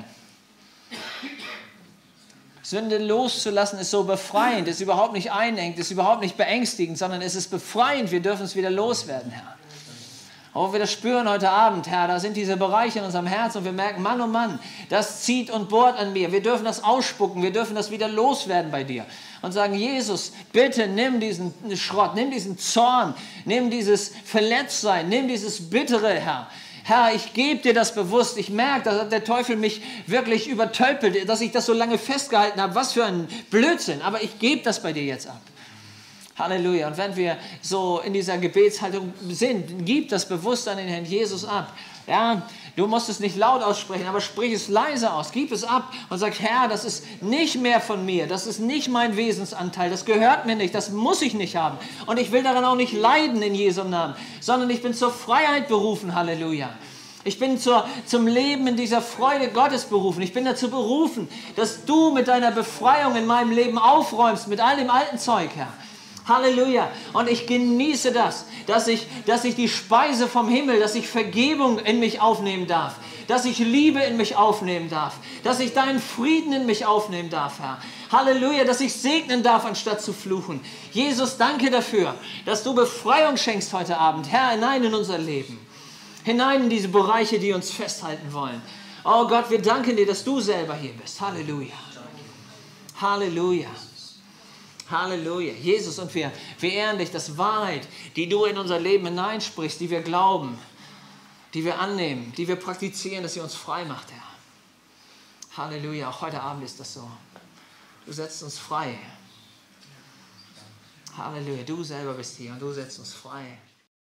Sünde loszulassen ist so befreiend, ist überhaupt nicht einengt, ist überhaupt nicht beängstigend, sondern es ist befreiend. Wir dürfen es wieder loswerden, Herr. Oh, wir das spüren heute Abend, Herr, da sind diese Bereiche in unserem Herzen und wir merken, Mann, oh Mann, das zieht und bohrt an mir. Wir dürfen das ausspucken, wir dürfen das wieder loswerden bei dir. Und sagen, Jesus, bitte nimm diesen Schrott, nimm diesen Zorn, nimm dieses Verletztsein, nimm dieses Bittere, Herr. Herr, ich gebe dir das bewusst. Ich merke, dass der Teufel mich wirklich übertölpelt, dass ich das so lange festgehalten habe. Was für ein Blödsinn. Aber ich gebe das bei dir jetzt ab. Halleluja. Und wenn wir so in dieser Gebetshaltung sind, gib das bewusst an den Herrn Jesus ab. Ja, du musst es nicht laut aussprechen, aber sprich es leise aus. Gib es ab und sag, Herr, das ist nicht mehr von mir. Das ist nicht mein Wesensanteil. Das gehört mir nicht. Das muss ich nicht haben. Und ich will daran auch nicht leiden in Jesu Namen, sondern ich bin zur Freiheit berufen. Halleluja. Ich bin zur, zum Leben in dieser Freude Gottes berufen. Ich bin dazu berufen, dass du mit deiner Befreiung in meinem Leben aufräumst, mit all dem alten Zeug, Herr. Halleluja. Und ich genieße das, dass ich, dass ich die Speise vom Himmel, dass ich Vergebung in mich aufnehmen darf, dass ich Liebe in mich aufnehmen darf, dass ich deinen Frieden in mich aufnehmen darf, Herr. Halleluja, dass ich segnen darf, anstatt zu fluchen. Jesus, danke dafür, dass du Befreiung schenkst heute Abend, Herr, hinein in unser Leben, hinein in diese Bereiche, die uns festhalten wollen. Oh Gott, wir danken dir, dass du selber hier bist. Halleluja. Halleluja. Halleluja. Jesus, und wir, wir ehren dich, dass Wahrheit, die du in unser Leben hineinsprichst, die wir glauben, die wir annehmen, die wir praktizieren, dass sie uns frei macht, Herr. Halleluja. Auch heute Abend ist das so. Du setzt uns frei. Halleluja. Du selber bist hier und du setzt uns frei.